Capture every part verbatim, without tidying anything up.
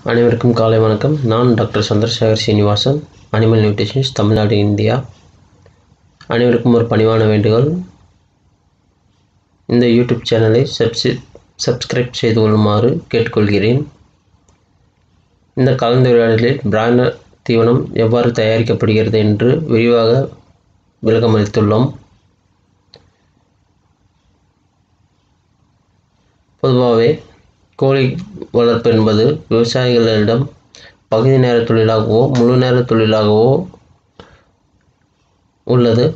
அனைவருக்கும் காலை வணக்கம். நான் doctor Chandrasekar Srinivasan, animal nutritionist, Tamil Nadu, India. அனைவருக்கும் ஒரு பணிவான வேண்டுகோள், இந்த யூடியூப் சேனலை சப்ஸ்சி சப்ஸ்கிரைப் செய்து கொள்ளுமாறு கேட்டுக்கொள்கிறேன். இந்த கலந்துரையாடலில் பிராய்லர் தீவனம் எவ்வாறு தயாரிக்கப்படுகிறது என்று விரிவாக விளக்கமளித்துள்ளோம். பொதுவாகவே கோழி வளர்ப்பு என்பது விவசாயிகளிடம் பகுதி நேர தொழிலாகவோ முழு நேர தொழிலாகவோ உள்ளது.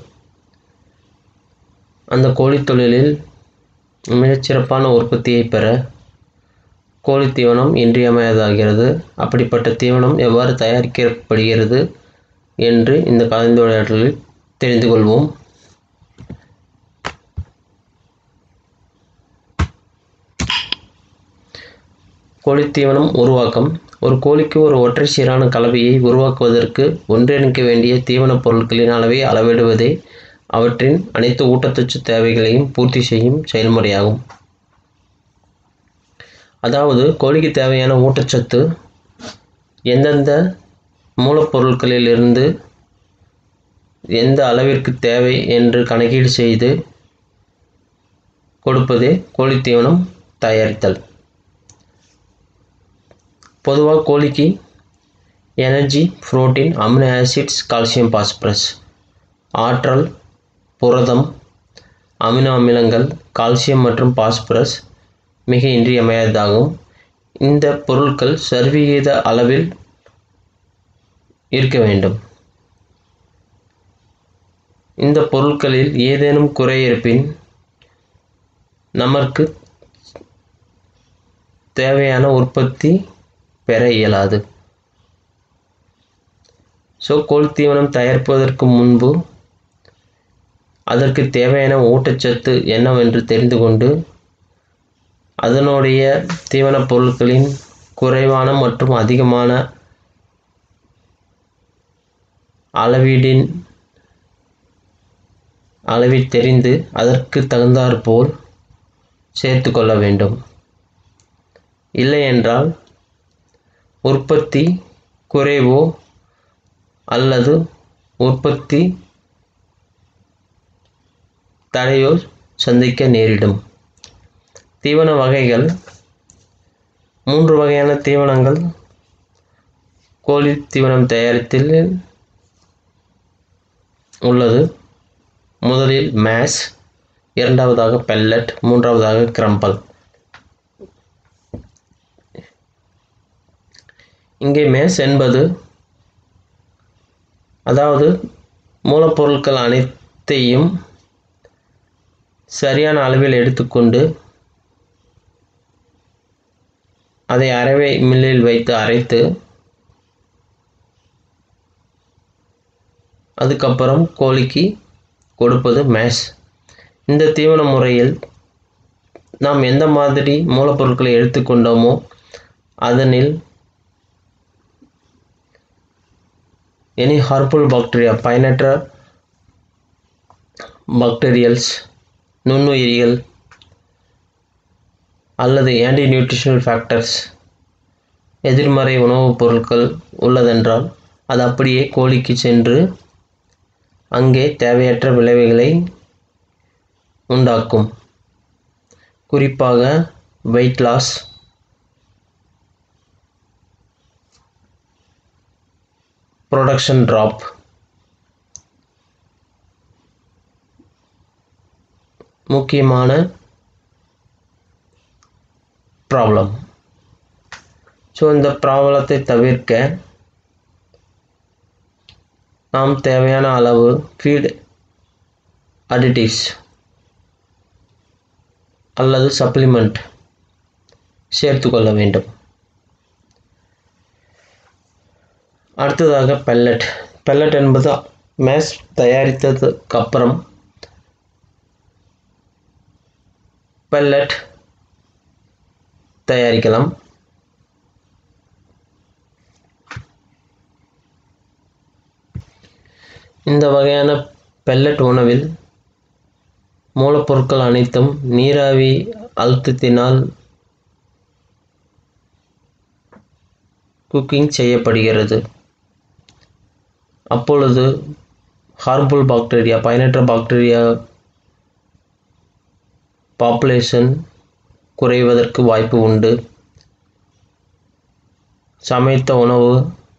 அந்த கோழி தொழிலில் மிகச்சிறப்பான உற்பத்தியை பெற கோழி தீவனம் இன்றியமையாததாகிறது. அப்படிப்பட்ட தீவனம் எவ்வாறு தயாரிக்கப்படுகிறது என்று இந்த கலந்துரையாடலில் தெரிந்து கொள்வோம். கோழி தீவனம் உருவாக்கம். ஒரு கோழிக்கு ஒரு ஒற்றை சீரான கலவையை உருவாக்குவதற்கு ஒன்றிணைக்க வேண்டிய தீவனப் பொருட்களின் அளவை அளவிடுவதே அவற்றின் அனைத்து ஊட்டச்சத்து தேவைகளையும் பூர்த்தி செய்யும் செயல்முறையாகும். அதாவது, கோழிக்கு தேவையான ஊட்டச்சத்து எந்தெந்த மூலப்பொருட்களிலிருந்து எந்த அளவிற்கு தேவை என்று கணக்கீடு செய்து கொடுப்பதே கோழி தீவனம் தயாரித்தல். பொதுவாக கோழிக்கு energy, protein, amino acids, calcium, phosphorus, ஆற்றல், புரதம், அமினோ அமிலங்கள், கால்சியம் மற்றும் பாஸ்பரஸ் மிக இன்றியமையாததாகும். இந்த பொருட்கள் சரிவிகித அளவில் இருக்க வேண்டும். இந்த பொருட்களில் ஏதேனும் குறை இருப்பின் நமக்கு தேவையான உற்பத்தி பெற இயலாது. ஸோ கோழி தீவனம் தயாரிப்பதற்கு முன்பு அதற்கு தேவையான ஊட்டச்சத்து என்னவென்று தெரிந்து கொண்டு அதனுடைய தீவனப் பொருட்களின் குறைவான மற்றும் அதிகமான அளவீடின் அளவை தெரிந்து அதற்கு தகுந்தாற்போல் சேர்த்து கொள்ள வேண்டும். இல்லையென்றால் உற்பத்தி குறைவோ அல்லது உற்பத்தி தடையோ சந்திக்க நேரிடும். தீவன வகைகள். மூன்று வகையான தீவனங்கள் கோழி தீவனம் தயாரித்தில் உள்ளது. முதலில் மேஸ், இரண்டாவதாக பெல்லட், மூன்றாவதாக கிரம்பல். இங்கே மேஸ் என்பது, அதாவது மூலப்பொருட்கள் அனைத்தையும் சரியான அளவில் எடுத்துக்கொண்டு அதை அரைவை மில்லில் வைத்து அரைத்து அதுக்கப்புறம் கோழிக்கு கொடுப்பது மேஸ். இந்த தீவன முறையில் நாம் எந்த மாதிரி மூலப்பொருட்களை எடுத்துக்கொண்டோமோ அதனில் எனி ஹார்ம்ஃபுல் பாக்டீரியா, பயனற்ற பாக்டீரியல்ஸ், நுண்ணுயிரிகள் அல்லது ஆன்டி நியூட்ரிஷனல் ஃபேக்டர்ஸ், எதிர்மறை உணவுப் பொருட்கள் உள்ளதென்றால் அது அப்படியே கோழிக்கு சென்று அங்கே தேவையற்ற விளைவுகளை உண்டாக்கும். குறிப்பாக வெயிட் லாஸ், ப்ரொடக்ஷன் ட்ராப், முக்கியமான ப்ராப்ளம். ஸோ இந்த ப்ராப்ளத்தை தவிர்க்க நாம் தேவையான அளவு ஃபீட் அடிட்டிவ்ஸ் அல்லது சப்ளிமெண்ட் சேர்த்து கொள்ள வேண்டும். அடுத்ததாக பெல்லட். பெல்லட் என்பது மேஸ் தயாரித்ததுக்கு அப்புறம் பெல்லட் தயாரிக்கலாம். இந்த வகையான பெல்லட் உணவில் மூலப்பொருட்கள் அனைத்தும் நீராவி அழுத்தத்தினால் குக்கிங் செய்யப்படுகிறது. அப்பொழுது ஹார்ம்ஃபுல் பாக்டீரியா பயனற்ற பாக்டீரியா பாப்புலேஷன் குறைவதற்கு வாய்ப்பு உண்டு. சமைத்த உணவு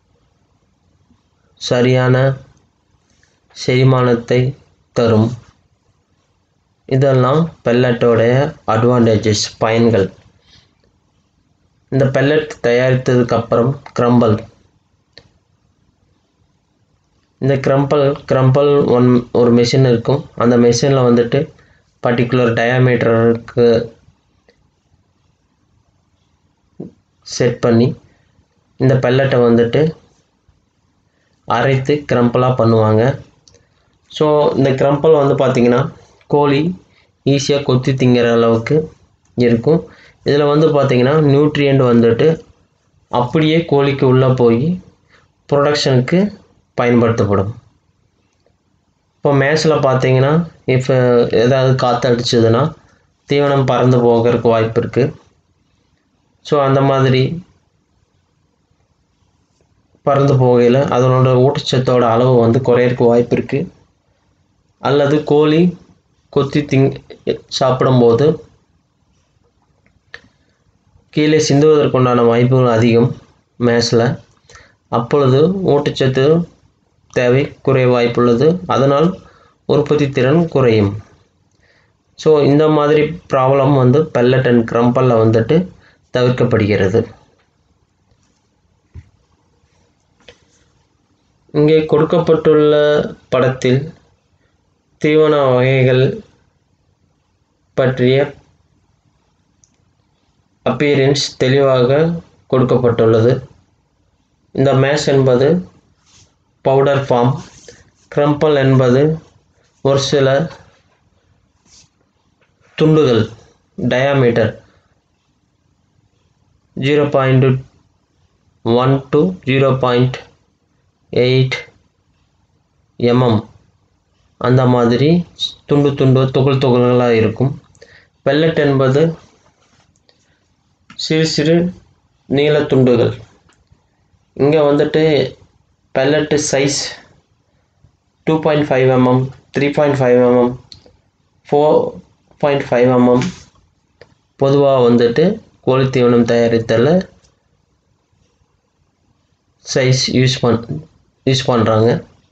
சரியான செரிமானத்தை தரும். இதெல்லாம் பெல்லட்டோடைய அட்வான்டேஜஸ் பயன்கள். இந்த பெல்லட் தயாரித்ததுக்கு அப்புறம் கிரம்பல். இந்த கிரம்பல் கிரம்பல் ஒன் ஒரு மெஷின் இருக்கும். அந்த மெஷினில் வந்துட்டு பர்டிகுலர் டயாமீட்டருக்கு செட் பண்ணி இந்த பெல்லட்டை வந்துட்டு அரைத்து கிரம்பலாக பண்ணுவாங்க. ஸோ இந்த கிரம்பல் வந்து பார்த்திங்கன்னா கோழி ஈஸியாக கொத்தி திங்கிற அளவுக்கு இருக்கும். இதில் வந்து பார்த்திங்கன்னா நியூட்ரியண்ட் வந்துட்டு அப்படியே கோழிக்கு உள்ளே போய் ப்ரொடக்ஷனுக்கு பயன்படுத்தப்படும். இப்போ மேட்ச்சில் பார்த்தீங்கன்னா இப்போ ஏதாவது காற்று அடிச்சதுன்னா தீவனம் பறந்து போகிறதுக்கு வாய்ப்பு இருக்குது. ஸோ அந்த மாதிரி பறந்து போகையில் அதனோட ஊட்டச்சத்தோட அளவு வந்து குறையிறதுக்கு வாய்ப்பு இருக்குது. அல்லது கோழி கொத்தி திங் சாப்பிடும்போது கீழே சிந்துவதற்குண்டான வாய்ப்புகள் அதிகம் மேட்ச்சில். அப்பொழுது ஊட்டச்சத்து தேவை குறைய வாய்ப்புள்ளது. அதனால் உற்பத்தி திறன் குறையும். ஸோ இந்த மாதிரி ப்ராப்ளம் வந்து பெல்லட் அண்ட் கிரம்பலில் வந்துட்டு தவிர்க்கப்படுகிறது. இங்கே கொடுக்கப்பட்டுள்ள படத்தில் தீவன வகைகள் பற்றிய அப்பியரன்ஸ் தெளிவாக கொடுக்கப்பட்டுள்ளது. இந்த மேஷ் என்பது பவுடர் ஃபார்ம், கிரம்பல் என்பது ஒரு சில துண்டுகள் diameter zero point one to zero point eight mm அந்த மாதிரி துண்டு துண்டு துகள் துகள்களாக இருக்கும். பெல்லட் என்பது சிறு சிறு நீல துண்டுகள். இங்கே வந்துட்டு pellet size two point five mm, three point five mm, four point five mm பொதுவாக வந்துட்டு கோழி தீவனம் தயாரித்தல சைஸ் யூஸ் பண் யூஸ் பண்ணுறாங்க.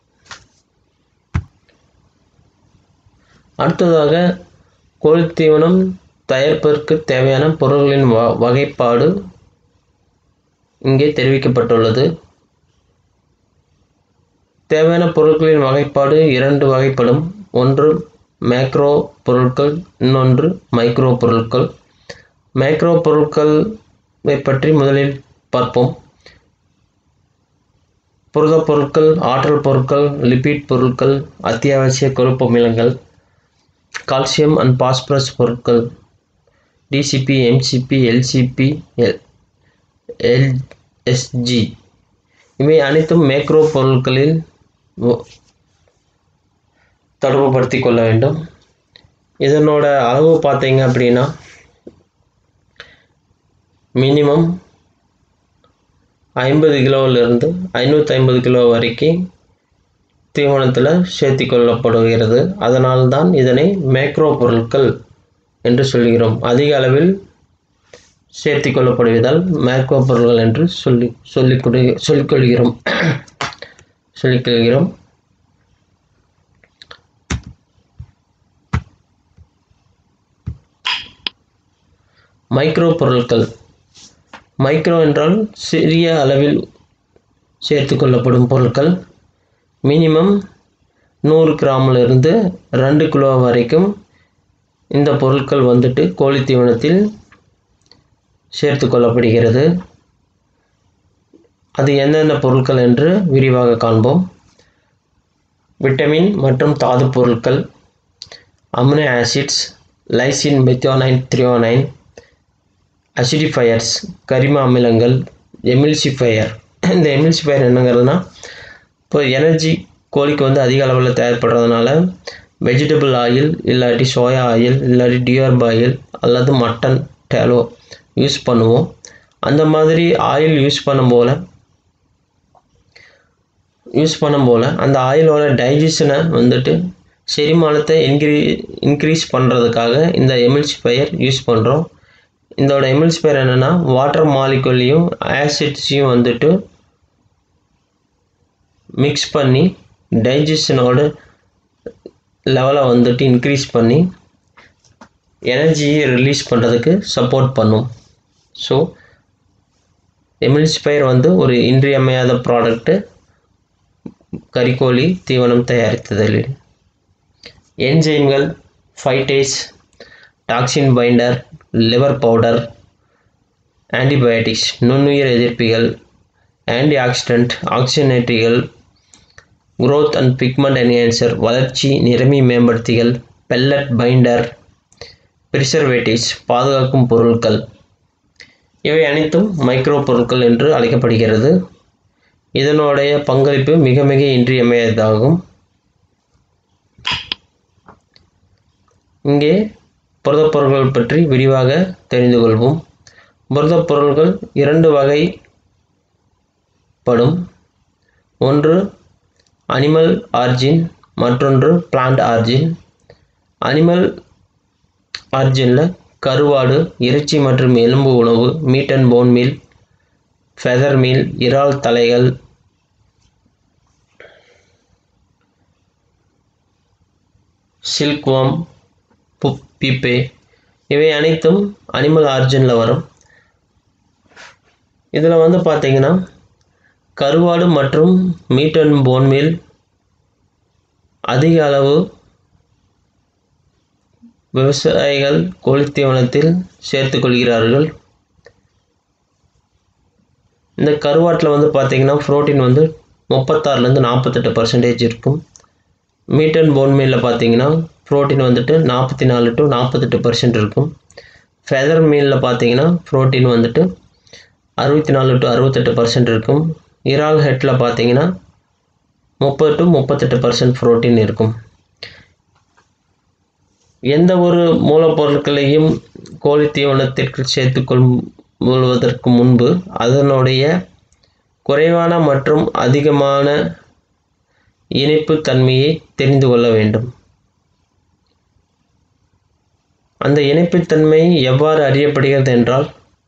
அடுத்ததாக கோழி தீவனம் தயாரிப்பதற்கு தேவையான பொருட்களின் வ வகைப்பாடு இங்கே தெரிவிக்கப்பட்டுள்ளது. தேவையான பொருட்களின் வகைப்பாடு இரண்டு வகைப்படும். ஒன்று மேக்ரோ பொருட்கள், இன்னொன்று மைக்ரோ பொருட்கள். மேக்ரோ பொருட்களை பற்றி முதலில் பார்ப்போம். புரத பொருட்கள், ஆற்றல் பொருட்கள், லிபிட் பொருட்கள், அத்தியாவசிய கொழுப்பு அமிலங்கள், கால்சியம் அண்ட் பாஸ்பரஸ் பொருட்கள், டிசிபி, எம்சிபி, எல்சிபி, எல்எஸ்ஜி இவை அனைத்தும் மேக்ரோ பொருட்களில் தொடர்புபடுத்தி கொள்ள வேண்டும். இதனோட அளவு பார்த்தீங்க அப்படின்னா மினிமம் ஐம்பது கிலோவிலிருந்து ஐநூற்றி ஐம்பது கிலோ வரைக்கும் தீவனத்தில் சேர்த்தி கொள்ளப்படுகிறது. அதனால்தான் இதனை மேக்ரோ பொருட்கள் என்று சொல்கிறோம். அதிக அளவில் சேர்த்தி கொள்ளப்படுவதால் மேக்ரோ பொருட்கள் என்று சொல்லி சொல்லிக் கொடு சொல்லிக்கொள்கிறோம் சொல்லிக்கொள்கிறோம் மைக்ரோ பொருட்கள். மைக்ரோ என்றால் சிறிய அளவில் சேர்த்து கொள்ளப்படும் பொருட்கள். மினிமம் நூறு கிராமிலிருந்து ரெண்டு கிலோ வரைக்கும் இந்த பொருட்கள் வந்துட்டு கோழி தீவனத்தில் சேர்த்து கொள்ளப்படுகிறது. அது என்னென்ன பொருட்கள் என்று விரிவாக காண்போம். விட்டமின் மற்றும் தாது பொருட்கள், amino acids, lysine, methionine, threonine, acidifiers, கரிம அமிலங்கள், எமில்சிஃபயர். இந்த எமில்சிஃபயர் என்னங்கிறதுனா இப்போ எனர்ஜி கோழிக்கு வந்து அதிக அளவில் தேவைப்படுறதுனால வெஜிடபிள் ஆயில் இல்லாட்டி சோயா ஆயில் இல்லாட்டி டிஆர்ப் ஆயில் அல்லது மட்டன் டேலோ யூஸ் பண்ணுவோம். அந்த மாதிரி ஆயில் யூஸ் பண்ணும் போல் யூஸ் பண்ணும்போல அந்த ஆயிலோட டைஜஷனை வந்துட்டு செரிமானத்தை இன்க்ரீ இன்க்ரீஸ் பண்ணுறதுக்காக இந்த எமில்சிஃபையர் யூஸ் பண்ணுறோம். இதோட எமில்சிஃபையர் என்னென்னா வாட்டர் மாலிகுலையும் ஆசிட்ஸையும் வந்துட்டு மிக்ஸ் பண்ணி டைஜஷனோட லெவலை வந்துட்டு இன்க்ரீஸ் பண்ணி எனர்ஜியை ரிலீஸ் பண்ணுறதுக்கு சப்போர்ட் பண்ணும். ஸோ எமில்சிஃபையர் வந்து ஒரு இன்றியமையாத ப்ராடக்ட்டு கறிக்கோழி தீவனம் தயாரித்ததில். என்சைம்கள் phytase, toxin binder, liver powder, antibiotics, நுண்ணுயிர் எதிர்ப்பிகள், ஆன்டி ஆக்சிடென்ட், ஆக்சிஜனேற்றிகள், growth and pigment enhancer, வளர்ச்சி நிறமி மேம்படுத்திகள், பெல்லட் பைண்டர், ப்ரிசர்வேட்டிவ்ஸ், பாதுகாக்கும் பொருட்கள், இவை அனைத்தும் மைக்ரோ பொருட்கள் என்று அழைக்கப்படுகிறது. இதனுடைய பங்களிப்பு மிக மிக இன்றியமையாததாகும். இங்கே புரதப் பொருட்கள் பற்றி விரிவாக தெரிந்து கொள்வோம். புரதப் பொருட்கள் இரண்டு வகைப்படும். ஒன்று அனிமல் ஆர்ஜின், மற்றொன்று பிளான்ட் ஆர்ஜின். அனிமல் ஆர்ஜினில் கருவாடு, இறைச்சி மற்றும் எலும்பு உணவு, meat and bone meal, feather meal, இறால் தலைகள், சில்க்வாம், பீப்பே, இவை அனைத்தும் அனிமல் ஆர்ஜினில் வரும். இதில் வந்து பார்த்தீங்கன்னா கருவாடு மற்றும் மீட் அண்ட் போன் மீல் அதிக அளவு விவசாயிகள் கோழித்தீவனத்தில் சேர்த்து கொள்கிறார்கள். இந்த கருவாட்டில் வந்து பார்த்தீங்கன்னா புரோட்டீன் வந்து முப்பத்தாறுலேருந்து நாற்பத்தெட்டு பர்சன்டேஜ் இருக்கும். மீட் அண்ட் போன் மீலில் பார்த்தீங்கன்னா புரோட்டீன் வந்துட்டு நாற்பத்தி நாலு டு நாற்பத்தெட்டு பர்சன்ட் இருக்கும். ஃபெதர் மீலில் பார்த்தீங்கன்னா புரோட்டீன் வந்துட்டு அறுபத்தி நாலு டு அறுபத்தெட்டு பர்சன்ட் இருக்கும். இறால் ஹெட்டில் பார்த்தீங்கன்னா முப்பது டு முப்பத்தெட்டு பர்சன்ட் புரோட்டீன் இருக்கும். எந்த ஒரு மூலப்பொருட்களையும் கோழி தீவனத்திற்கு சேர்த்து கொள்வதற்கு முன்பு அதனுடைய குறைவான மற்றும் அதிகமான இனிப்பு தன்மையை தெரிந்து கொள்ள வேண்டும். அந்த இனிப்புத்தன்மை எவ்வாறு அறியப்படுகிறது என்றால்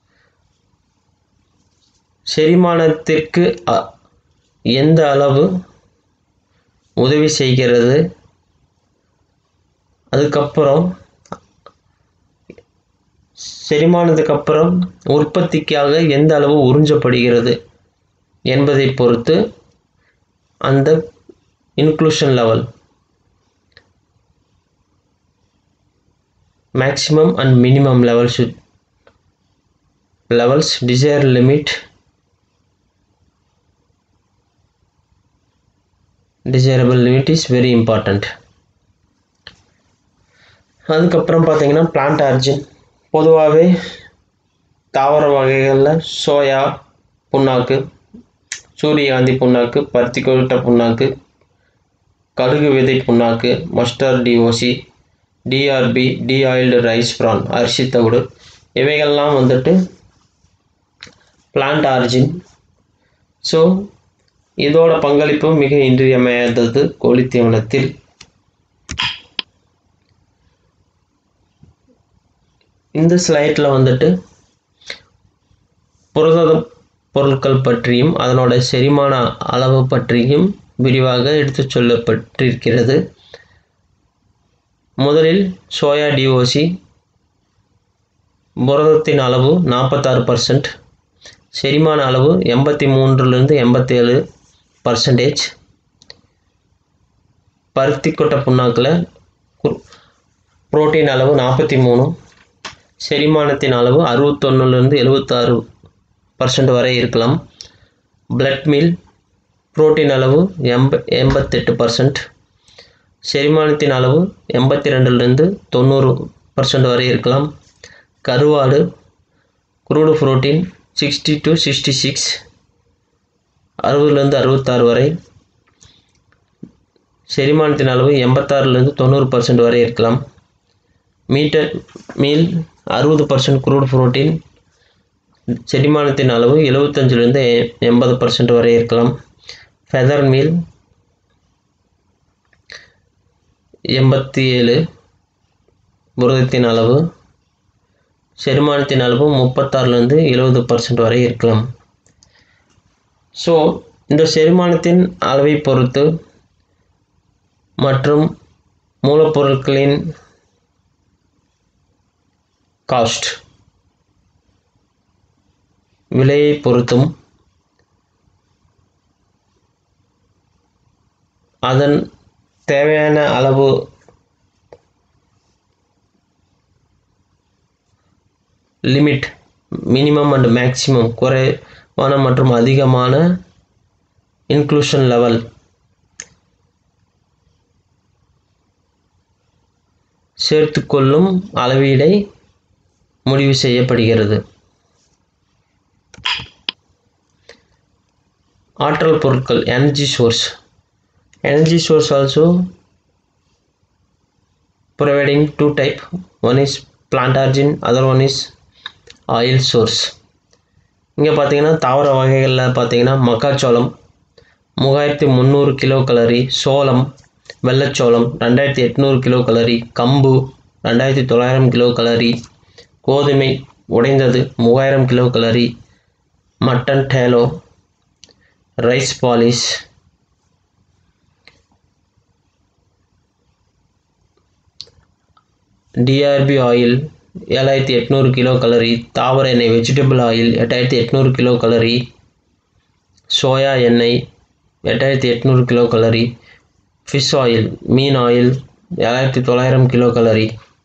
செரிமானத்திற்கு எந்த அளவு உதவி செய்கிறது, அதுக்கப்புறம் செரிமானத்துக்கு அப்புறம் உற்பத்திக்காக எந்த அளவு உறிஞ்சப்படுகிறது என்பதை பொறுத்து அந்த inclusion level maximum and minimum level should levels desired limit desirable limit is very important. அதுக்கப்புறம் பார்த்தீங்கன்னா பிளான்ட் ஆர்ஜின் பொதுவாகவே தாவர வகைகளில் சோயா புண்ணாக்கு, சூரியகாந்தி புண்ணாக்கு, பருத்தி கொட்டை புண்ணாக்கு, கடுகு விதை புண்ணாக்கு, mustard DOC, DRB, deoiled rice bran, அரிசி தவிடு, இவைகள்லாம் வந்துட்டு பிளான்ட் ஆர்ஜின். ஸோ இதோட பங்களிப்பு மிக இன்றியமையாதது கோழித்தீவனத்தில். இந்த ஸ்லைடில் வந்துட்டு புரத பொருட்கள் பற்றியும் அதனோட செரிமான அளவு பற்றியும் விரிவாக எடுத்து சொல்லப்பட்டிருக்கிறது. முதலில் சோயா டிஓசி புரதத்தின் அளவு நாற்பத்தாறு பர்சன்ட், செரிமான அளவு எண்பத்தி மூன்றுலேருந்து எண்பத்தி ஏழு பர்சன்டேஜ். பருத்தி கொட்டை புண்ணாக்கில் புரோட்டீன் அளவு நாற்பத்தி மூணு, செரிமானத்தின் அளவு அறுபத்தொன்னுலேருந்து எழுபத்தாறு பர்சன்ட் வரை இருக்கலாம். பிளட் மீல் புரோட்டீன் அளவு எண்ப எண்பத்தெட்டு பர்சன்ட், செரிமானத்தின் அளவு எண்பத்தி ரெண்டுலேருந்து தொண்ணூறு பர்சன்ட் வரை இருக்கலாம். கருவாடு crude protein sixty to sixty six அறுபதுலேருந்து அறுபத்தாறு வரை, செரிமானத்தின் அளவு எண்பத்தாறுலேருந்து தொண்ணூறு பர்சன்ட் வரை இருக்கலாம். மீட்டர் மீல் அறுபது பர்சன்ட் குரூடு புரோட்டீன், செரிமானத்தின் அளவு எழுபத்தஞ்சிலேருந்து எண்பது பர்சன்ட் வரை இருக்கலாம். ஃபெதர் மீல் எண்பத்தி ஏழு, புரதத்தின் அளவு, செரிமானத்தின் அளவு முப்பத்தாறுலேருந்து எழுபது பர்சன்ட் வரை இருக்கலாம். ஸோ இந்த செரிமானத்தின் அளவை பொறுத்து மற்றும் மூலப்பொருட்களின் காஸ்ட் விலையை பொறுத்தும் அதன் தேவையான அளவு லிமிட் மினிமம் அண்ட் மேக்ஸிமம் குறைவான மற்றும் அதிகமான இன்க்ளூஷன் லெவல் சேர்த்துக்கொள்ளும் அளவீடை முடிவு செய்யப்படுகிறது. ஆற்றல் பொருட்கள் energy source energy source also providing two type, one is plant origin, other one is oil source. இங்கே பார்த்தீங்கன்னா தாவர வகைகளில் பார்த்தீங்கன்னா மக்காச்சோளம் மூவாயிரத்தி முந்நூறு கிலோ கலரி, சோளம் வெள்ளச்சோளம் ரெண்டாயிரத்தி எட்நூறு கிலோ கலரி, கம்பு ரெண்டாயிரத்தி தொள்ளாயிரம் கிலோ கலரி, கோதுமை உடைந்தது மூவாயிரம் kilo calorie, mutton tallow, rice polish, DRB oil ஏழாயிரத்தி எட்நூறு கிலோ கலரி, தாவர எண்ணெய் வெஜிடபிள் ஆயில் எட்டாயிரத்தி எட்நூறு கிலோ கலரி, சோயா எண்ணெய் எட்டாயிரத்தி எட்நூறு கிலோ கலரி, ஃபிஷ் ஆயில் மீன் ஆயில் ஏழாயிரத்தி தொள்ளாயிரம் கிலோ கலரி.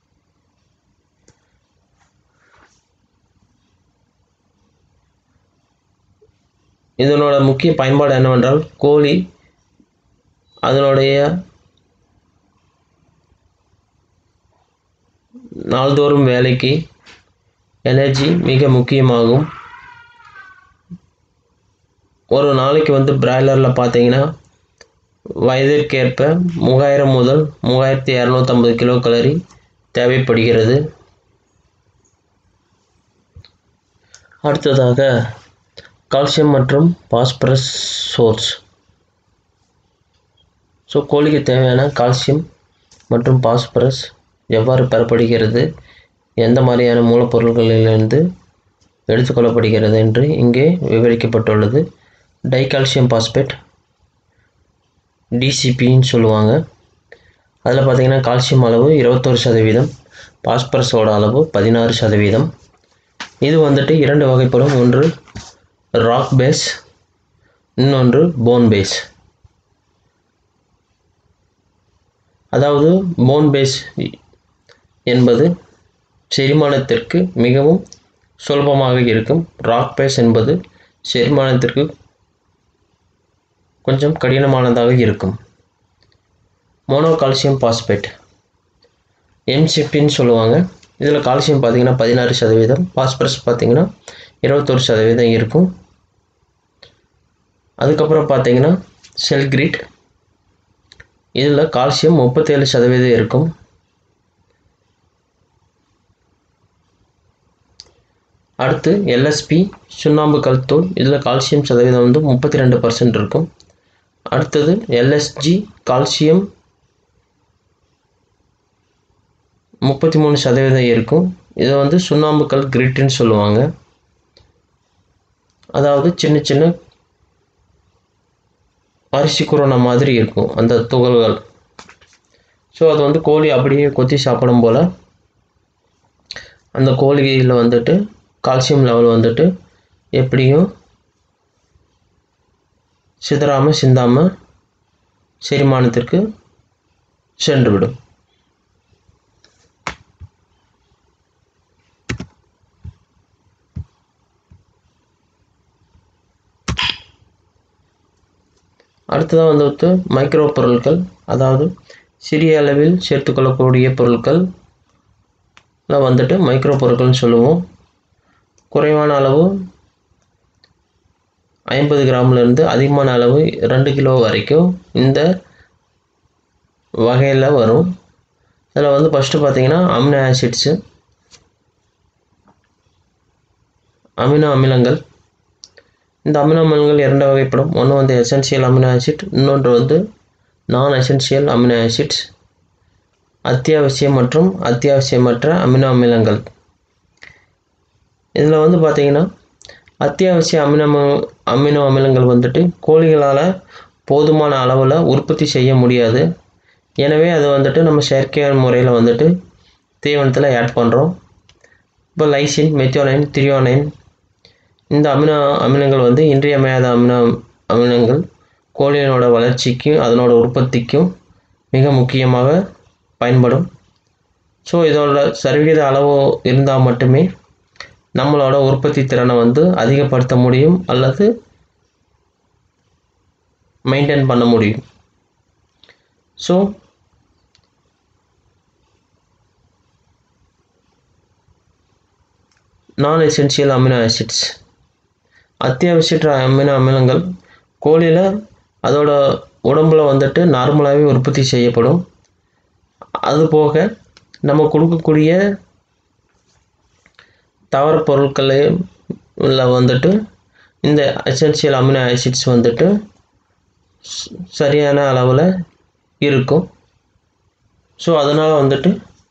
இதனோட முக்கிய பயன்பாடு என்னவென்றால் கோழி அதனுடைய நாள்தோறும் வேலைக்கு எனர்ஜி மிக முக்கியமாகும். ஒரு நாளைக்கு வந்து பிராய்லரில் பார்த்தீங்கன்னா வயதிற்கேற்ப மூவாயிரம் முதல் மூவாயிரத்தி இரநூத்தம்பது கிலோ கலரி தேவைப்படுகிறது. அடுத்ததாக கால்சியம் மற்றும் பாஸ்பரஸ் சோர்ஸ். ஸோ கோழிக்கு தேவையான கால்சியம் மற்றும் பாஸ்பரஸ் எவ்வாறு பெறப்படுகிறது, எந்த மாதிரியான மூலப்பொருட்களிலிருந்து எடுத்துக்கொள்ளப்படுகிறது என்று இங்கே விவரிக்கப்பட்டுள்ளது. டைகால்சியம் பாஸ்பேட் டிசிபின்னு சொல்லுவாங்க. அதில் பார்த்தீங்கன்னா கால்சியம் அளவு இருபத்தொரு சதவீதம், பாஸ்பரஸோட அளவு பதினாறு சதவீதம். இது வந்துட்டு இரண்டு வகைப்படும், ஒன்று ராக் பேஸ், இன்னொன்று போன் பேஸ். அதாவது போன் பேஸ் என்பது செரிமானத்திற்கு மிகவும் சுலபமாக இருக்கும். ராக் பேஸ் என்பது செரிமானத்திற்கு கொஞ்சம் கடினமானதாக இருக்கும். மோனோ கால்சியம் பாஸ்பேட் எம்சிபின்னு சொல்லுவாங்க. இதில் கால்சியம் பார்த்தீங்கன்னா பதினாறு சதவீதம், பாஸ்பரஸ் பார்த்தீங்கன்னா இருபத்தொரு சதவீதம் இருக்கும். அதுக்கப்புறம் பார்த்தீங்கன்னா செல்கிரிட், இதில் கால்சியம் முப்பத்தேழு சதவீதம் இருக்கும். அடுத்து எல்எஸ்பி சுண்ணாம்பு கல்தூள், இதில் கால்சியம் சதவீதம் வந்து முப்பத்தி ரெண்டு பர்சன்ட் இருக்கும். அடுத்தது எல்எஸ்ஜி கால்சியம் முப்பத்தி மூணு சதவீதம் இருக்கும். இதை வந்து சுண்ணாம்பு கல் கிரிட்டுன்னு சொல்லுவாங்க. அதாவது சின்ன சின்ன அரிசி குரோனா மாதிரி இருக்கும் அந்த துகள்கள். ஸோ அது வந்து கோழி அப்படியே கொத்தி சாப்பிடும் போல் அந்த கோழியில் வந்துட்டு கால்சியம் லெவல் வந்துட்டு எப்படியும் சிதறாமல் சிந்தாமல் செரிமானத்திற்கு சென்றுவிடும். அடுத்ததாக வந்துட்டு மைக்ரோ பொருட்கள், அதாவது சிறிய அளவில் சேர்த்துக்கொள்ளக்கூடிய பொருட்கள் வந்துட்டு மைக்ரோ பொருட்கள்னு சொல்லுவோம். குறைவான அளவு ஐம்பது கிராம்லேருந்து அதிகமான அளவு ரெண்டு கிலோ வரைக்கும் இந்த வகையில் வரும். அதில் வந்து ஃபஸ்ட்டு பார்த்தீங்கன்னா அமினோ ஆசிட்ஸு, அமினோ அமிலங்கள், இந்த அமினோ அமிலங்கள் இரண்டு வகைப்படும். ஒன்று வந்து எசென்சியல் அமினோ ஆசிட், இன்னொன்று வந்து நான் எசென்சியல் அமினோ ஆசிட்ஸ். அத்தியாவசியம் மற்றும் அத்தியாவசியமற்ற அமினோ அமிலங்கள். இதில் வந்து பார்த்திங்கன்னா அத்தியாவசிய அமினோ அமினோ அமிலங்கள் வந்துட்டு கோழிகளால் போதுமான அளவில் உற்பத்தி செய்ய முடியாது. எனவே அது வந்துட்டு நம்ம செயற்கையான முறையில் வந்துட்டு தீவனத்தில் ஆட் பண்ணுறோம். இப்போ லைசின், மெத்தியோனைன், திரியோனைன் இந்த அமினோ அமிலங்கள் வந்து இன்றியமையாத அமினோ அமிலங்கள். கோழியினோட வளர்ச்சிக்கும் அதனோட உற்பத்திக்கும் மிக முக்கியமாக பயன்படும். ஸோ இதோட சரிவிகித அளவு இருந்தால் மட்டுமே நம்மளோட உற்பத்தி திறனை வந்து அதிகப்படுத்த முடியும் அல்லது மெயின்டைன் பண்ண முடியும். ஸோ நான் எசென்சியல் அமினோ ஆசிட்ஸ் அத்தியாவசியற்ற அமினோ அமிலங்கள் கோழியில் அதோட உடம்புல வந்துட்டு நார்மலாகவே உற்பத்தி செய்யப்படும். அதுபோக நம்ம கொடுக்கக்கூடிய தாவர பொருட்களில் வந்துட்டு இந்த எசென்சியல் அமினோ ஆசிட்ஸ் வந்துட்டு சரியான அளவில் இருக்கும். ஸோ அதனால் வந்துட்டு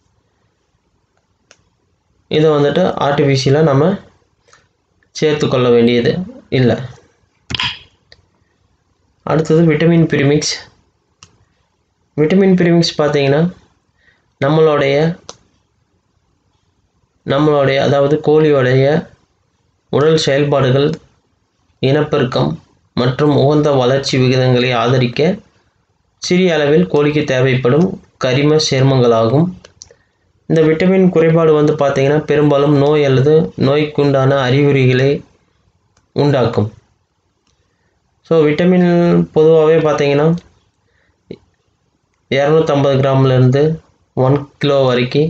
இதை வந்துட்டு ஆர்டிஃபிஷியலாக நம்ம சேர்த்துக்கொள்ள வேண்டியது இல்லை. அடுத்தது விட்டமின் பிரிமிக்ஸ். விட்டமின் பிரிமிக்ஸ் பார்த்தீங்கன்னா நம்மளுடைய நம்மளுடைய அதாவது கோழியோடைய உடல் செயல்பாடுகள், இனப்பெருக்கம் மற்றும் உகந்த வளர்ச்சி விகிதங்களை ஆதரிக்க சிறிய அளவில் கோழிக்கு தேவைப்படும் கரிம சேர்மங்களாகும். இந்த விட்டமின் குறைபாடு வந்து பார்த்திங்கன்னா பெரும்பாலும் நோய் அல்லது நோய்க்குண்டான அறிகுறிகளை உண்டாக்கும். ஸோ விட்டமின் பொதுவாகவே பார்த்திங்கன்னா இரநூத்தம்பது கிராம்லேருந்து ஒன் கிலோ வரைக்கும்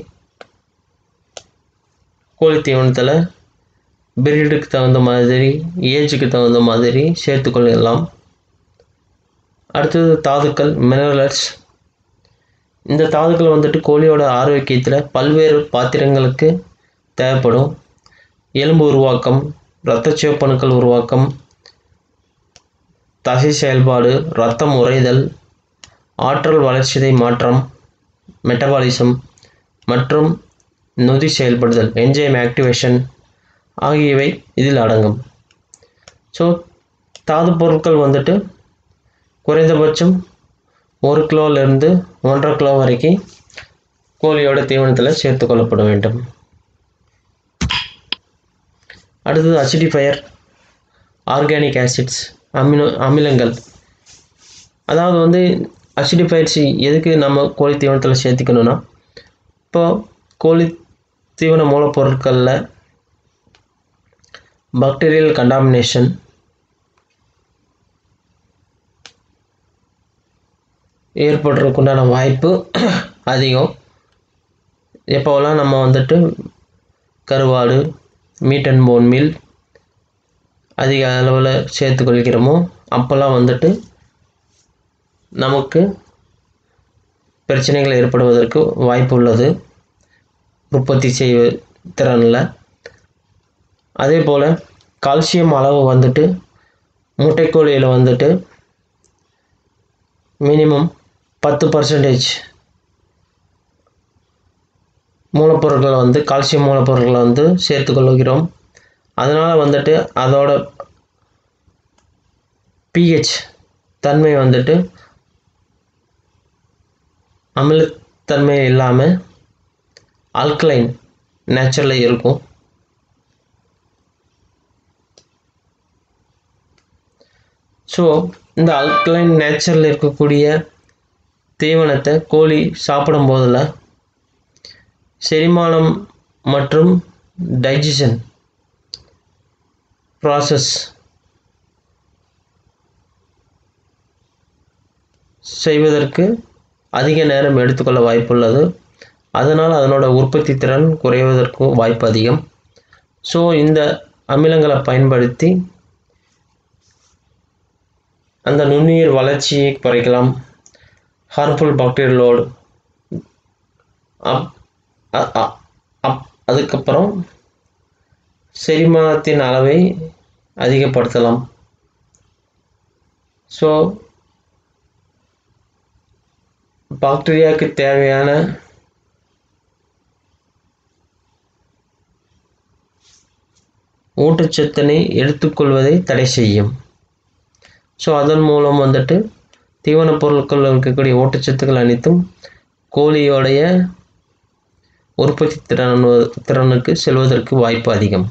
கோழி தீவனத்தில் பிரீடுக்கு தகுந்த மாதிரி, ஏஜுக்கு தகுந்த மாதிரி சேர்த்துக்கொள்ளலாம். அடுத்தது தாதுக்கள், மினரல்ஸ். இந்த தாதுக்கள் வந்துட்டு கோழியோட ஆரோக்கியத்தில் பல்வேறு பாத்திரங்களுக்கு தேவைப்படும். எலும்பு உருவாக்கம், இரத்த சிவப்பணுக்கள் உருவாக்கம், தசை செயல்பாடு, இரத்தம் உறைதல், ஆற்றல் வளர்சிதை மாற்றம், மெட்டபாலிசம் மற்றும் நொதி செயல்படுதல், என்சைம் ஆக்டிவேஷன் ஆகியவை இதில் அடங்கும். ஸோ தாது பொருட்கள் வந்துட்டு குறைந்தபட்சம் ஒரு கிலோலேருந்து ஒன்றரை கிலோ வரைக்கும் கோழியோட தீவனத்தில் சேர்த்து கொள்ளப்பட வேண்டும். அடுத்தது அசிடிஃபயர், ஆர்கானிக் ஆசிட்ஸ், அமினோ அமிலங்கள். அதாவது வந்து அசிடிஃபயர்ஸ் எதுக்கு நம்ம கோழி தீவனத்தில் சேர்த்துக்கணுன்னா, இப்போ கோழி தீவன மூலப்பொருட்களில் பாக்டீரியல் கண்டாமினேஷன், ஏற்படுறதுக்குண்டான வாய்ப்பு அதிகம். எப்போவெல்லாம் நம்ம வந்துட்டு கருவாடு, மீட் அண்ட் போன் மீல் அதிக அளவில் சேர்த்துக்கொள்கிறோமோ அப்போல்லாம் வந்துட்டு நமக்கு பிரச்சனைகள் ஏற்படுவதற்கு வாய்ப்பு உள்ளது உற்பத்தி செய்வ திறனில். அதே போல் கால்சியம் அளவு வந்துட்டு முட்டைக்கோழியில் வந்துட்டு மினிமம் பத்து பர்சன்டேஜ் மூலப்பொருட்களை வந்து கால்சியம் மூலப்பொருட்களை வந்து சேர்த்துக்கொள்கிறோம். அதனால் வந்துட்டு அதோட பிஹெச் தன்மை வந்துட்டு அமிலத்தன்மை இல்லாமல் ஆல்கலைன் நேச்சரில் இருக்கும். ஸோ இந்த ஆல்கலைன் நேச்சரில் இருக்கக்கூடிய தீவனத்தை கோழி சாப்பிடும் போதில் செரிமானம் மற்றும் டைஜஷன் ப்ராசஸ் செய்வதற்கு அதிக நேரம் எடுத்துக்கொள்ள வாய்ப்புள்ளது. அதனால் அதனோட உற்பத்தி திறன் குறைவதற்கு வாய்ப்பு அதிகம். ஸோ இந்த அமிலங்களை பயன்படுத்தி அந்த நுண்ணுயிர் வளர்ச்சியை குறைக்கலாம். Harmful bacterial load up up அதுக்கப்புறம் செரிமானத்தின் அளவை அதிகப்படுத்தலாம். ஸோ பாக்டீரியாவுக்கு தேவையான ஊட்டச்சத்தினை எடுத்துக்கொள்வதை தடை செய்யும். ஸோ அதன் மூலம் வந்துட்டு தீவன பொருட்கள் இருக்கக்கூடிய ஊட்டச்சத்துக்கள் அனைத்தும் கோழியோடைய உற்பத்தி திறன் திறனுக்கு செல்வதற்கு வாய்ப்பு அதிகம்.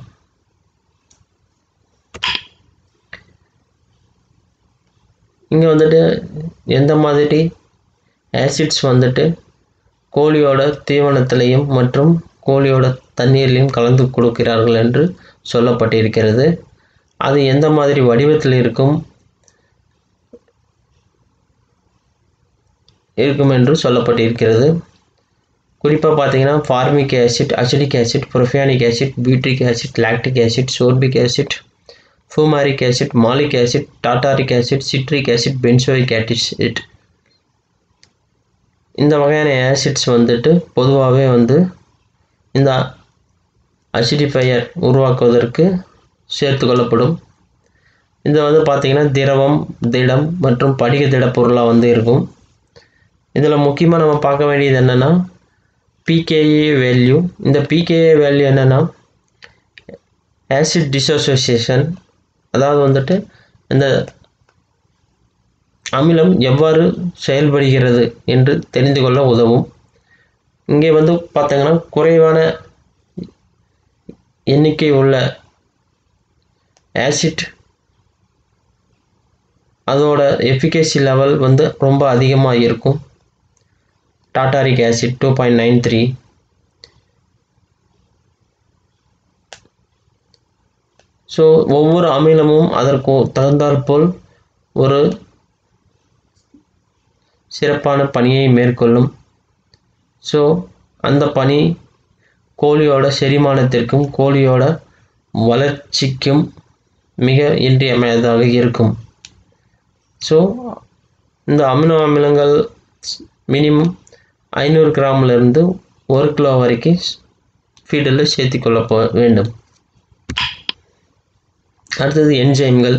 இங்கே வந்துட்டு எந்த மாதிரி ஆசிட்ஸ் வந்துட்டு கோழியோட தீவனத்திலையும் மற்றும் கோழியோட தண்ணீரிலையும் கலந்து கொடுக்கிறார்கள் என்று சொல்லப்பட்டிருக்கிறது. அது எந்த மாதிரி வடிவத்தில் இருக்கும் இருக்கும் என்று சொல்லப்பட்டிருக்கிறது. குறிப்பாக பார்த்தீங்கன்னா formic acid, acetic acid, propionic acid, butyric acid, lactic acid, sorbic acid, fumaric acid, malic acid, tartaric acid, citric acid, benzoic acid. இந்த வகையான ஆசிட்ஸ் வந்துட்டு பொதுவாகவே வந்து இந்த அசிடிஃபையர் உருவாக்குவதற்கு சேர்த்து கொள்ளப்படும். இது வந்து பார்த்திங்கன்னா திரவம், திடம் மற்றும் படிக திட பொருளாக வந்து இருக்கும். இதில் முக்கியமாக நம்ம பார்க்க வேண்டியது என்னென்னா பிகேஏ வேல்யூ. இந்த பிகேஏ வேல்யூ என்னென்னா ஆசிட் டிசோசியேஷன், அதாவது வந்துட்டு இந்த அமிலம் எவ்வாறு செயல்படுகிறது என்று தெரிந்து கொள்ள உதவும். இங்கே வந்து பார்த்தீங்கன்னா குறைவான எண்ணிக்கை உள்ள ஆசிட் அதோட எஃபிகசி லெவல் வந்து ரொம்ப அதிகமாக இருக்கும். Tartaric acid two point nine three, so ஒவ்வொரு அமிலமும் அதற்கு தகுந்தாற்போல் ஒரு சிறப்பான பணியை மேற்கொள்ளும். ஸோ அந்த பணி கோழியோட செரிமானத்திற்கும் கோழியோட வளர்ச்சிக்கும் மிக இன்றியமையாததாக இருக்கும். ஸோ இந்த அமினோ அமிலங்கள் மினிமம் ஐநூறு கிராம்லேருந்து ஒரு கிலோ வரைக்கும் ஃபீடில் சேர்த்துக்கொள்ள போ வேண்டும். அடுத்தது என்ஜைம்கள்.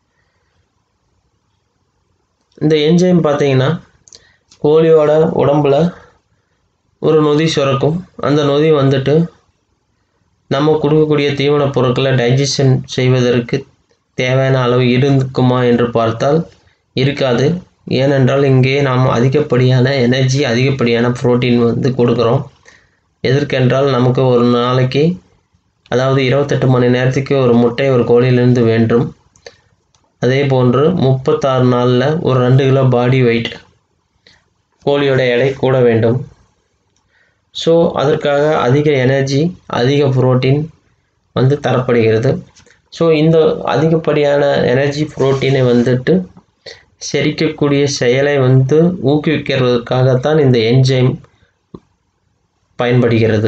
இந்த என்ஜைம் பார்த்தீங்கன்னா கோழியோட உடம்புல ஒரு நொதி சுரக்கும். அந்த நொதி வந்துட்டு நம்ம கொடுக்கக்கூடிய தீவனப் பொருட்களை டைஜஷன் செய்வதற்கு தேவையான அளவு இருக்குமா என்று பார்த்தால் இருக்காது. ஏனென்றால் இங்கே நாம் அதிகப்படியான எனர்ஜி, அதிகப்படியான புரோட்டீன் வந்து கொடுக்குறோம். எதற்கென்றால் நமக்கு ஒரு நாளைக்கு, அதாவது இருபத்தெட்டு மணி நேரத்துக்கு ஒரு முட்டை ஒரு கோழியிலிருந்து வேண்டும். அதே போன்று முப்பத்தாறு நாளில் ஒரு ரெண்டு கிலோ பாடி வெயிட் கோழியோட எடை கூட வேண்டும். ஸோ அதற்காக அதிக எனர்ஜி, அதிக புரோட்டீன் வந்து தரப்படுகிறது. ஸோ இந்த அதிகப்படியான எனர்ஜி புரோட்டீனை வந்துட்டு செரிக்கக்கூடிய செயலை வந்து ஊக்குவிக்கிறதுக்காகத்தான் இந்த என்ஜைம் பயன்படுகிறது.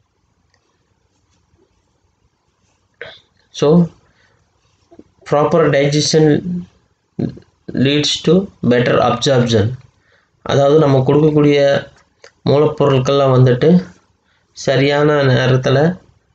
So proper digestion leads to better absorption. அதாவது நம்ம கொடுக்கக்கூடிய மூலப்பொருட்கள்லாம் வந்துட்டு சரியான நேரத்தில்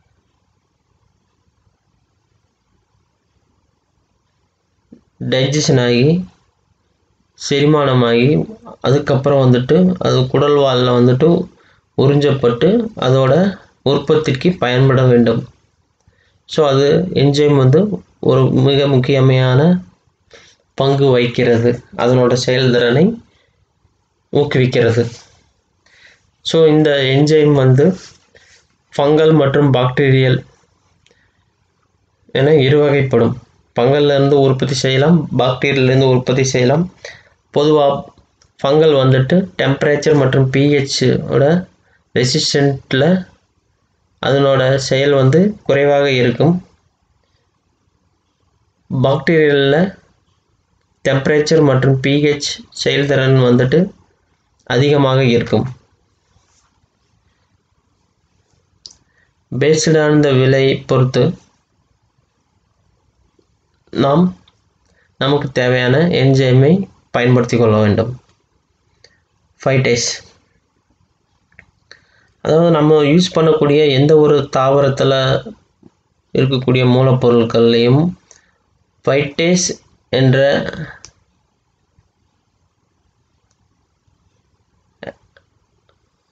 டைஜஷன் ஆகி செரிமானமாகி அதுக்கப்புறம் வந்துட்டு அது குடல் வாலில் வந்துட்டு உறிஞ்சப்பட்டு அதோட உற்பத்திக்கு பயன்பட வேண்டும். ஸோ அது என்ஜைம் வந்து ஒரு மிக முக்கியமான பங்கு வகிக்கிறது, அதனோட செயல்திறனை ஊக்குவிக்கிறது. ஸோ இந்த என்ஜைம் வந்து ஃபங்கல் மற்றும் பாக்டீரியல் என இருவகைப்படும். ஃபங்கல்லேருந்து உற்பத்தி செய்யலாம், பாக்டீரியிலேருந்து உற்பத்தி செய்யலாம். பொதுவாக ஃபங்கல் வந்துட்டு டெம்பரேச்சர் மற்றும் பிஹெச்சோட ரெசிஸ்டண்ட்டில் அதனோட செயல் வந்து குறைவாக இருக்கும். பாக்டீரியலில் டெம்பரேச்சர் மற்றும் பிஹெச் செயல்திறன் வந்துட்டு அதிகமாக இருக்கும். பேஸ்டு ஆன் த விலை பொறுத்து நாம் நமக்கு தேவையான என்ஜைமை பயன்படுத்தி கொள்ள வேண்டும். ஃபைட்டேஸ், அதாவது நம்ம யூஸ் பண்ணக்கூடிய எந்த ஒரு தாவரத்தில் இருக்கக்கூடிய மூலப்பொருட்கள்லையும் ஃபைட்டேஸ் என்ற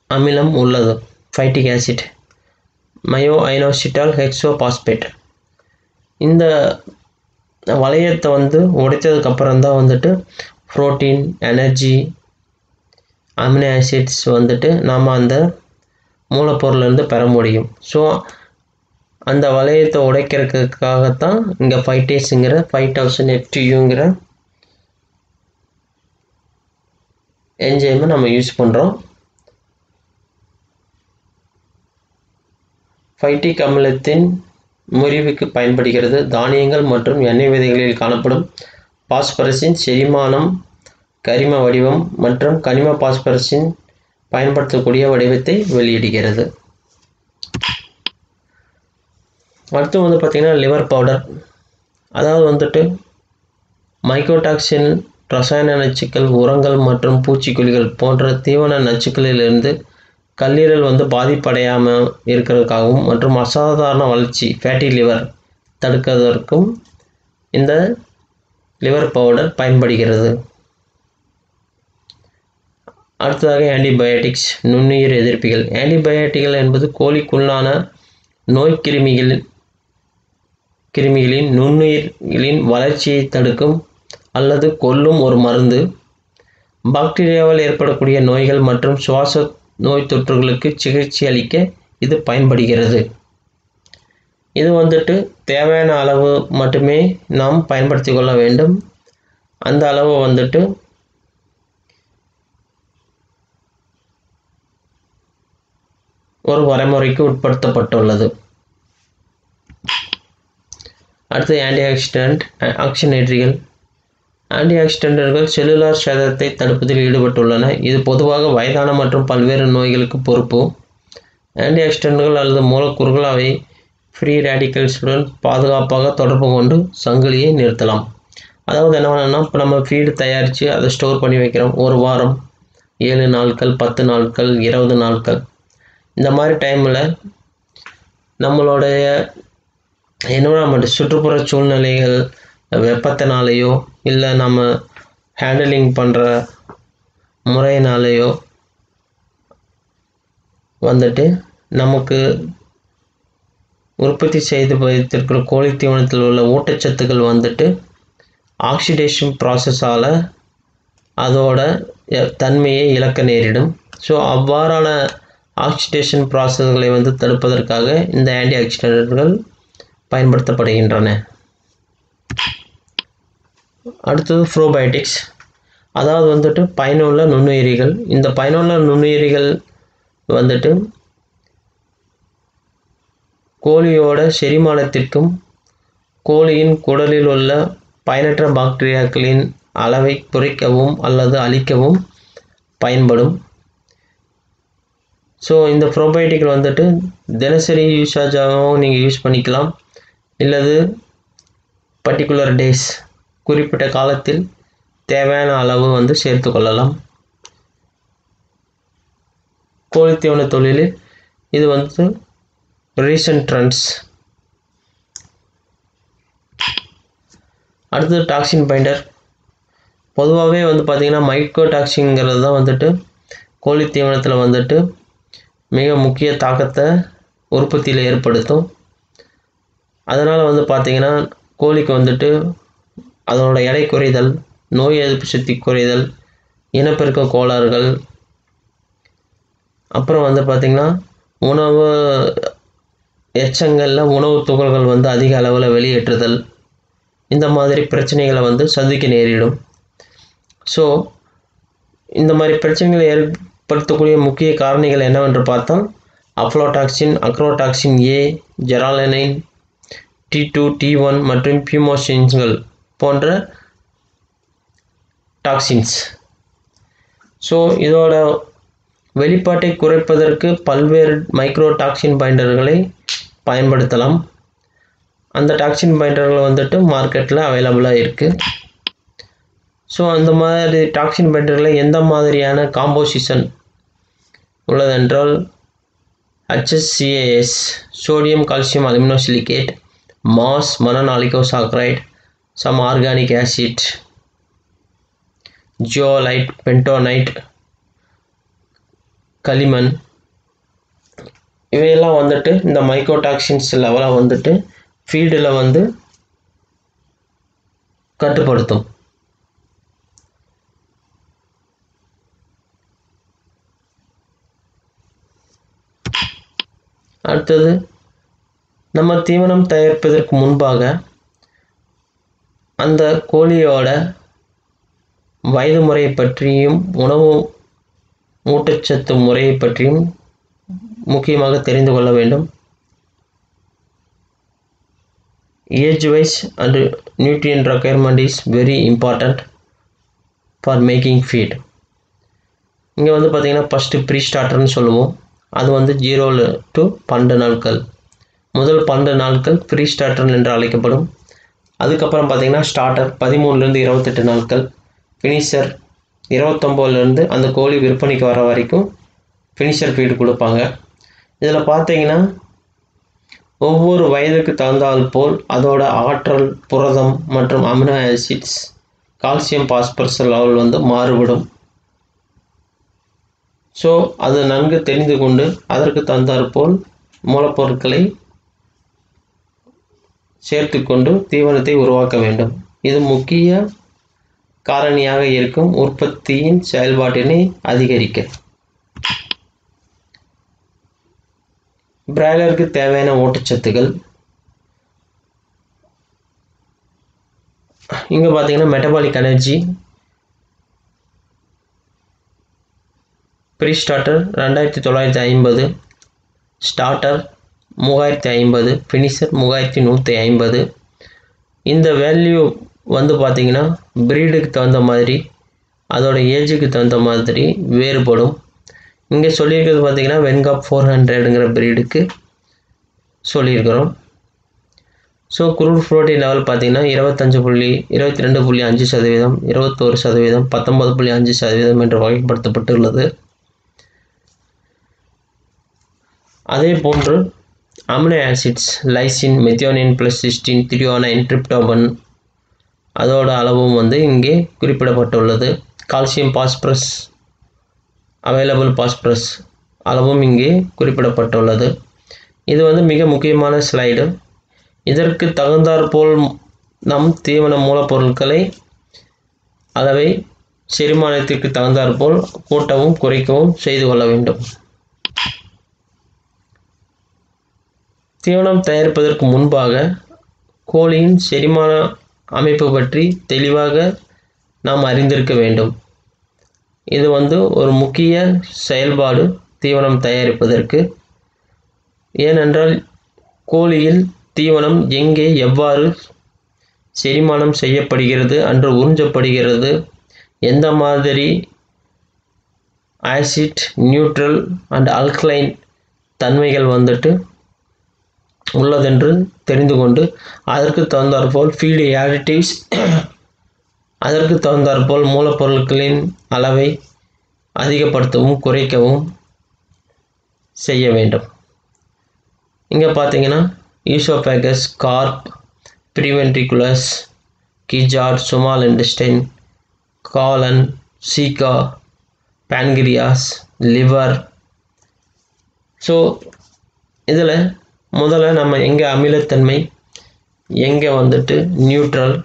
அமிலம் உள்ளது, ஃபைட்டிக் ஆசிட், மயோ ஐனோசிட்டால் ஹெக்ஸோபாஸ்பேட். இந்த வளையத்தை வந்து உடைத்ததுக்கப்புறம் தான் வந்துட்டு புரோட்டீன், எனர்ஜி, அமினோ ஆசிட்ஸ் வந்துட்டு நாம் அந்த மூலப்பொருளிலிருந்து பெற முடியும். ஸோ அந்த வளையத்தை உடைக்கிறதுக்காகத்தான் இங்கே ஃபைட்டேஸுங்கிற ஃபைவ் தௌசண்ட் எஃப்டியூங்கிற என்ஜைமை நம்ம யூஸ் பண்ணுறோம். ஃபைட்டிக் அமிலத்தின் முறிவுக்கு பயன்படுகிறது. தானியங்கள் மற்றும் எண்ணெய் விதைகளில் காணப்படும் பாஸ்பரஸின் செரிமானம் கரிம வடிவம் மற்றும் கனிம பாஸ்பரஸின் பயன்படுத்தக்கூடிய வடிவத்தை வெளியிடுகிறது. அடுத்து வந்து பார்த்திங்கன்னா லிவர் பவுடர், அதாவது வந்துட்டு மைக்கோடாக்சின், ரசாயன நச்சுக்கள், உரங்கள் மற்றும் பூச்சிக்கொல்லிகள் போன்ற தீவன நச்சுக்களிலிருந்து கல்லீரல் வந்து பாதிப்படையாமல் இருக்கிறதுக்காகவும் மற்றும் அசாதாரண வளர்ச்சி ஃபேட்டி லிவர் தடுக்கிறதற்கும் இந்த லிவர் பவுடர் பயன்படுகிறது. அடுத்ததாக ஆன்டிபயோட்டிக்ஸ், நுண்ணுயிர் எதிர்ப்பிகள். ஆன்டிபயோட்டிகள் என்பது கோழிக்குள்ளான நோய் கிருமிகள் கிருமிகளின் நுண்ணுயிர்களின் வளர்ச்சியை தடுக்கும் அல்லது கொல்லும் ஒரு மருந்து. பாக்டீரியாவால் ஏற்படக்கூடிய நோய்கள் மற்றும் சுவாச நோய் தொற்றுகளுக்கு சிகிச்சை அளிக்க இது பயன்படுகிறது. இது வந்துட்டு தேவையான அளவு மட்டுமே நாம் பயன்படுத்தி கொள்ள வேண்டும். அந்த அளவு வந்துட்டு ஒரு வரைமுறைக்கு உட்படுத்தப்பட்டுள்ளது. அடுத்து ஆன்டி ஆக்சிடென்ட் ஆக்சினேட்டரிகள். ஆன்டி ஆக்சிடென்ட்கள் செல்லுலார் சேதத்தை தடுப்பதில் ஈடுபட்டுள்ளன. இது பொதுவாக வயதான மற்றும் பல்வேறு நோய்களுக்கு பொறுப்பு. ஆன்டி ஆக்சிடென்ட்கள் அல்லது மூலக்கூறுகள் அவை ஃப்ரீ ரேடிக்கல்ஸுடன் பாதுகாப்பாக தொடர்பு கொண்டு சங்கிலியை நிறுத்தலாம். அதாவது என்ன பண்ணணும்னா, இப்போ நம்ம ஃபீடு தயாரித்து அதை ஸ்டோர் பண்ணி வைக்கிறோம். ஒரு வாரம், ஏழு நாட்கள், பத்து நாட்கள், இருபது நாட்கள், இந்த மாதிரி டைமில் நம்மளுடைய என்விரான்மெண்ட் சுற்றுப்புற சூழ்நிலைகள் வெப்பத்தினாலேயோ இல்லை நம்ம ஹேண்டலிங் பண்ணுற முறையினாலேயோ வந்துட்டு நமக்கு உற்பத்தி செய்து வைத்திருக்கிற கோழி தீவனத்தில் உள்ள ஊட்டச்சத்துக்கள் வந்துட்டு ஆக்சிடேஷன் ப்ராசஸால் அதோட தன்மையை இழக்க நேரிடும். ஸோ அவ்வாறான ஆக்சிடேஷன் ப்ராசஸ்களை வந்து தடுப்பதற்காக இந்த ஆன்டி ஆக்சிடென்ட்கள் பயன்படுத்தப்படுகின்றன. அடுத்தது ப்ரோபயோட்டிக்ஸ், அதாவது வந்துட்டு பயனுள்ள நுண்ணுயிரிகள். இந்த பயனுள்ள நுண்ணுயிரிகள் வந்துட்டு கோழியோட செரிமானத்திற்கும் கோழியின் குடலில் உள்ள பயனற்ற பாக்டீரியாக்களின் அளவை குறைக்கவும் அல்லது அழிக்கவும் பயன்படும். ஸோ இந்த ப்ரோபயோட்டிக் வந்துட்டு தினசரி யூஸாகவும் நீங்கள் யூஸ் பண்ணிக்கலாம், இல்லது பர்டிகுலர் டேஸ் குறிப்பிட்ட காலத்தில் தேவையான அளவு வந்து சேர்த்து கொள்ளலாம். கோழித்தீவன தொழிலில் இது வந்து ரீசன்ட் ட்ரெண்ட்ஸ். அடுத்தது டாக்ஸின் பைண்டர். பொதுவாகவே வந்து பார்த்திங்கன்னா மைக்கோடாக்சின்ங்கிறது தான் வந்துட்டு கோழி தீவனத்தில் வந்துட்டு மிக முக்கிய தாக்கத்தை உற்பத்தியில் ஏற்படுத்தும். அதனால் வந்து பார்த்திங்கன்னா கோழிக்கு வந்துட்டு அதனோட எடை குறைதல், நோய் எதிர்ப்பு சக்தி குறைதல், இனப்பெருக்க கோளாறுகள், அப்புறம் வந்து பார்த்திங்கன்னா உணவு எச்சங்களில் உணவு துகள்கள் வந்து அதிக அளவில் வெளியேற்றுதல், இந்த மாதிரி பிரச்சனைகளை வந்து சந்திக்க நேரிடும். ஸோ இந்த மாதிரி பிரச்சனைகளை ஏற்படுத்தக்கூடிய முக்கிய காரணிகள் என்னவென்று பார்த்தால் aflatoxin, ochratoxin A, zearalenone, T two, T one மற்றும் பியூமோசின்கள் போன்ற டாக்சின்ஸ். ஸோ இதோட வெளிப்பாட்டை குறைப்பதற்கு பல்வேறு மைக்ரோ டாக்சின் பைண்டர்களை பயன்படுத்தலாம். அந்த டாக்சின் பைண்டர்கள் வந்துட்டு மார்க்கெட்டில் அவைலபிளாக இருக்குது. ஸோ அந்த மாதிரி டாக்சின் பைண்டர்களில் எந்த மாதிரியான காம்போசிஷன் உள்ளதென்றால் H S C A S, sodium calcium aluminosilicate, மாஸ் monooligosaccharide, some organic acid, zeolite, bentonite, களிமண் இவையெல்லாம் வந்துட்டு இந்த மைக்கோடாக்சின்ஸ் லெவலை வந்துட்டு ஃபீல்டில் வந்து கட்டுப்படுத்தும். அடுத்தது நம்ம தீவனம் தயாரிப்பதற்கு முன்பாக அந்த கோழியோட வயது முறை பற்றியும் உணவு ஊட்டச்சத்து முறையை பற்றியும் முக்கியமாக தெரிந்து கொள்ள வேண்டும். Age wise and nutrient requirement is very important for making feed. இங்கே வந்து பார்த்திங்கன்னா ஃபஸ்ட்டு ப்ரீ ஸ்டார்டர்னு சொல்லுவோம். அது வந்து ஜீரோவில் டு பன்னெண்டு நாட்கள். முதல் பன்னெண்டு நாட்கள் ப்ரீ ஸ்டார்டர் என்று அழைக்கப்படும். அதுக்கப்புறம் பார்த்திங்கன்னா ஸ்டார்டர் பதிமூணுலேருந்து இருபத்தெட்டு நாட்கள். ஃபினிஷர் இருபத்தொம்போதுலேருந்து அந்த கோழி விற்பனைக்கு வர வரைக்கும் ஃபினிஷர் ஃபீடு கொடுப்பாங்க. இதில் பார்த்தீங்கன்னா ஒவ்வொரு வயதுக்கு தகுந்தால் போல் அதோட ஆற்றல், புரதம் மற்றும் amino acids, calcium, phosphorus level வந்து மாறுபடும். ஸோ அது நன்கு தெரிந்து கொண்டு அதற்கு தகுந்தாற் போல் மூலப்பொருட்களை சேர்த்து கொண்டு தீவனத்தை உருவாக்க வேண்டும். இது முக்கிய காரணியாக இருக்கும் உற்பத்தியின் செயல்பாட்டினை அதிகரிக்க. பிராய்லருக்கு தேவையான ஊட்டச்சத்துக்கள் இங்கே பார்த்தீங்கன்னா மெட்டபாலிக் எனர்ஜி ப்ரீ ஸ்டார்டர் ரெண்டாயிரத்தி தொள்ளாயிரத்தி ஐம்பது, ஸ்டார்டர் மூவாயிரத்தி ஐம்பது, ஃபினிஷர் மூவாயிரத்தி நூற்றி ஐம்பது. இந்த வேல்யூ வந்து பார்த்திங்கன்னா ப்ரீடுக்கு தகுந்த மாதிரி அதோட ஏஜுக்கு தகுந்த மாதிரி வேறுபடும். இங்கே சொல்லியிருக்கிறது பார்த்திங்கன்னா வென்காப் ஃபோர் ஹண்ட்ரடுங்கிற ப்ரீடுக்கு சொல்லியிருக்கிறோம். ஸோ குரூட் ப்ரோட்டீன் லெவல் பார்த்திங்கன்னா இருபத்தஞ்சு புள்ளி இருபத்தி ரெண்டு புள்ளி அஞ்சு சதவீதம், இருபத்தோரு சதவீதம், பத்தொம்பது புள்ளி அஞ்சு சதவீதம் என்று வகைப்படுத்தப்பட்டுள்ளது. அதே போன்று amino acids lysine, methionine plus cystine, threonine, tryptophan அதோட அளவும் வந்து இங்கே குறிப்பிடப்பட்டுள்ளது. கால்சியம், பாஸ்பரஸ், அவைலபிள் பாஸ்பரஸ் அளவும் இங்கே குறிப்பிடப்பட்டுள்ளது. இது வந்து மிக முக்கியமான ஸ்லைடு. இதற்கு தகுந்தாற்போல் நம் தீவன மூலப்பொருட்களை அளவை செரிமானத்திற்கு தகுந்தாற்போல் கூட்டவும் குறைக்கவும் செய்து கொள்ள வேண்டும். தீவனம் தயாரிப்பதற்கு முன்பாக கோழியின் செரிமான அமைப்பு பற்றி தெளிவாக நாம் அறிந்திருக்க வேண்டும். இது வந்து ஒரு முக்கிய செயல்பாடு தீவனம் தயாரிப்பதற்கு. ஏனென்றால் கோழியில் தீவனம் எங்கே எவ்வாறு செரிமானம் செய்யப்படுகிறது அன்று உறிஞ்சப்படுகிறது, எந்த மாதிரி ஆசிட், நியூட்ரல் அண்ட் ஆல்கலைன் தன்மைகள் வந்துட்டு உள்ளதென்று தெரிந்து கொண்டு அதற்கு தகுந்தாற்போல் ஃபீடு ஆடிட்டிவ்ஸ், அதற்கு தகுந்தாற்போல் மூலப்பொருட்களின் அளவை அதிகப்படுத்தவும் குறைக்கவும் செய்ய வேண்டும். இங்கே பார்த்தீங்கன்னா oesophagus, crop, proventriculus, gizzard, small intestine, colon, caeca, pancreas, liver. So இதில் முதல்ல நம்ம எங்கே அமிலத்தன்மை, எங்கே வந்துட்டு நியூட்ரல்,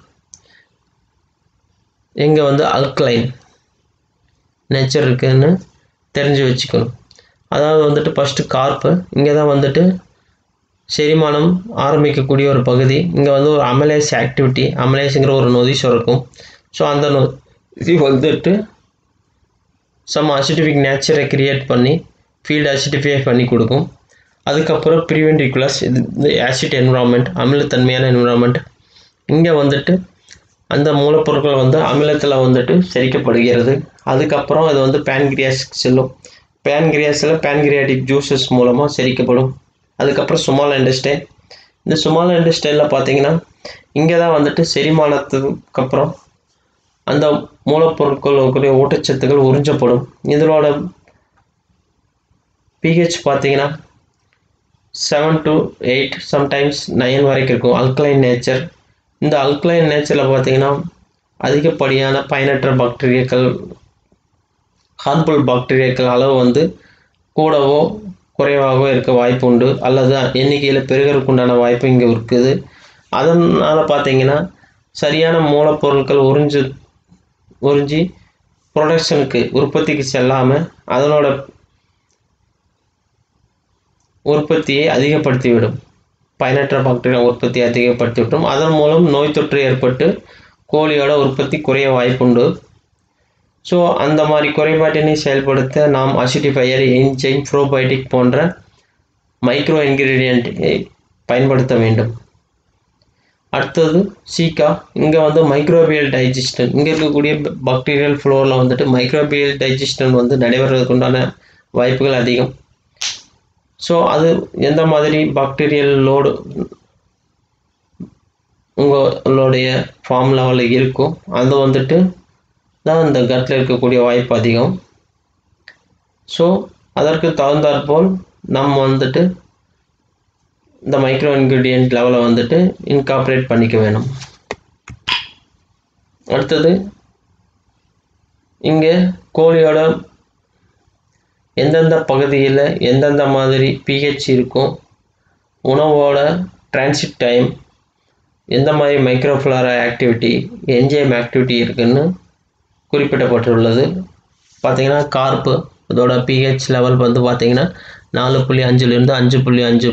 எங்கே வந்து அல்கலைன் நேச்சர் இருக்குதுன்னு தெரிஞ்சு வச்சுக்கணும். அதாவது வந்துட்டு ஃபஸ்ட்டு கார்ப்பு, இங்கே தான் வந்துட்டு செரிமானம் ஆரம்பிக்கக்கூடிய ஒரு பகுதி. இங்கே வந்து ஒரு அமலேஸ் ஆக்டிவிட்டி, அமலேஸுங்கிற ஒரு நொதி சுரக்கும். ஸோ அந்த நொதி வந்துட்டு சம் அசிட்டிஃபிக் நேச்சரை கிரியேட் பண்ணி ஃபீல்டு அசிட்டிஃபை பண்ணி கொடுக்கும். அதுக்கப்புறம் ப்ரீவென்ட்ரிகுலஸ், இது ஆசிட் என்விரான்மெண்ட், அமிலத்தன்மையான என்விரான்மெண்ட். இங்கே வந்துட்டு அந்த மூலப்பொருட்கள் வந்து அமிலத்தில் வந்துட்டு செரிக்கப்படுகிறது. அதுக்கப்புறம் அது வந்து பேன்கிரியாஸ்க்கு செல்லும். பேன்கிரியாஸில் பேன்கிரியாட்டிக் ஜூஸஸ் மூலமாக செரிக்கப்படும். அதுக்கப்புறம் ஸ்மால் இன்டெஸ்டைன். இந்த ஸ்மால் இன்டெஸ்டைனில் பார்த்தீங்கன்னா இங்கே தான் வந்துட்டு செரிமானத்துக்கு அப்புறம் அந்த மூலப்பொருட்களுக்குரிய ஊட்டச்சத்துக்கள் உறிஞ்சப்படும். இதனோட பிஹெச் பார்த்தீங்கன்னா seven to eight, sometimes nine வரைக்கும் இருக்கும். Alkaline nature. இந்த அல்கலைன் நேச்சரில் பார்த்தீங்கன்னா அதிகப்படியான பயனற்ற பாக்டீரியாக்கள், ஹார்ம்ஃபுல் பாக்டீரியாக்கள் அளவு வந்து கூடவோ குறைவாகவோ இருக்க வாய்ப்பு உண்டு, அல்லது எண்ணிக்கையில் பெருகிறதுக்கு உண்டான வாய்ப்பு இங்கே இருக்குது. அதனால் பார்த்தீங்கன்னா சரியான மூலப்பொருட்கள் உறிஞ்சு உறிஞ்சி ப்ரொடக்ஷனுக்கு உற்பத்திக்கு செல்லாமல் அதனோட உற்பத்தியை அதிகப்படுத்திவிடும். பயனற்ற பாக்டீரியா உற்பத்தியை அதிகப்படுத்திவிடும். அதன் மூலம் நோய் தொற்று ஏற்பட்டு கோழியோட உற்பத்தி குறைய வாய்ப்புண்டு. ஸோ அந்த மாதிரி குறைபாட்டினை செயல்படுத்த நாம் அசிடிஃபையர், என்சைம், ப்ரோபயோட்டிக் போன்ற மைக்ரோ இன்கிரீடியண்ட்டை பயன்படுத்த வேண்டும். அடுத்தது சீக்கா. இங்கே வந்து மைக்ரோபியல் டைஜஸ்டன், இங்கே இருக்கக்கூடிய பாக்டீரியல் ஃப்ளோரில் வந்துட்டு மைக்ரோபியல் டைஜஸ்டன் வந்து நடைபெறுவதற்கு உண்டான வாய்ப்புகள் அதிகம். ஸோ அது எந்த மாதிரி பாக்டீரியல் லோடு உங்களுடைய ஃபார்ம் லெவலில் இருக்கும், அது வந்துட்டு தான் இந்த கட்டில் இருக்கக்கூடிய வாய்ப்பு அதிகம். ஸோ அதற்கு தகுந்தாற்போல் நம்ம வந்துட்டு இந்த மைக்ரோ இன்க்ரீடியன்ட் லெவலை வந்துட்டு இன்கார்பரேட் பண்ணிக்க வேணும். அடுத்தது இங்கே கோழியோட எந்தெந்த பகுதியில் எந்தெந்த மாதிரி பிஹெச் இருக்கும், உணவோட டிரான்சிட் டைம், எந்த மாதிரி மைக்ரோஃப்ளோரா ஆக்டிவிட்டி, என்ஜைம் ஆக்டிவிட்டி இருக்குன்னு குறிப்பிடப்பட்டுள்ளது. பார்த்தீங்கன்னா கார்ப்பு இதோட பிஹெச் லெவல் வந்து பார்த்தீங்கன்னா நாலு புள்ளி அஞ்சுலேருந்து அஞ்சு புள்ளி அஞ்சு.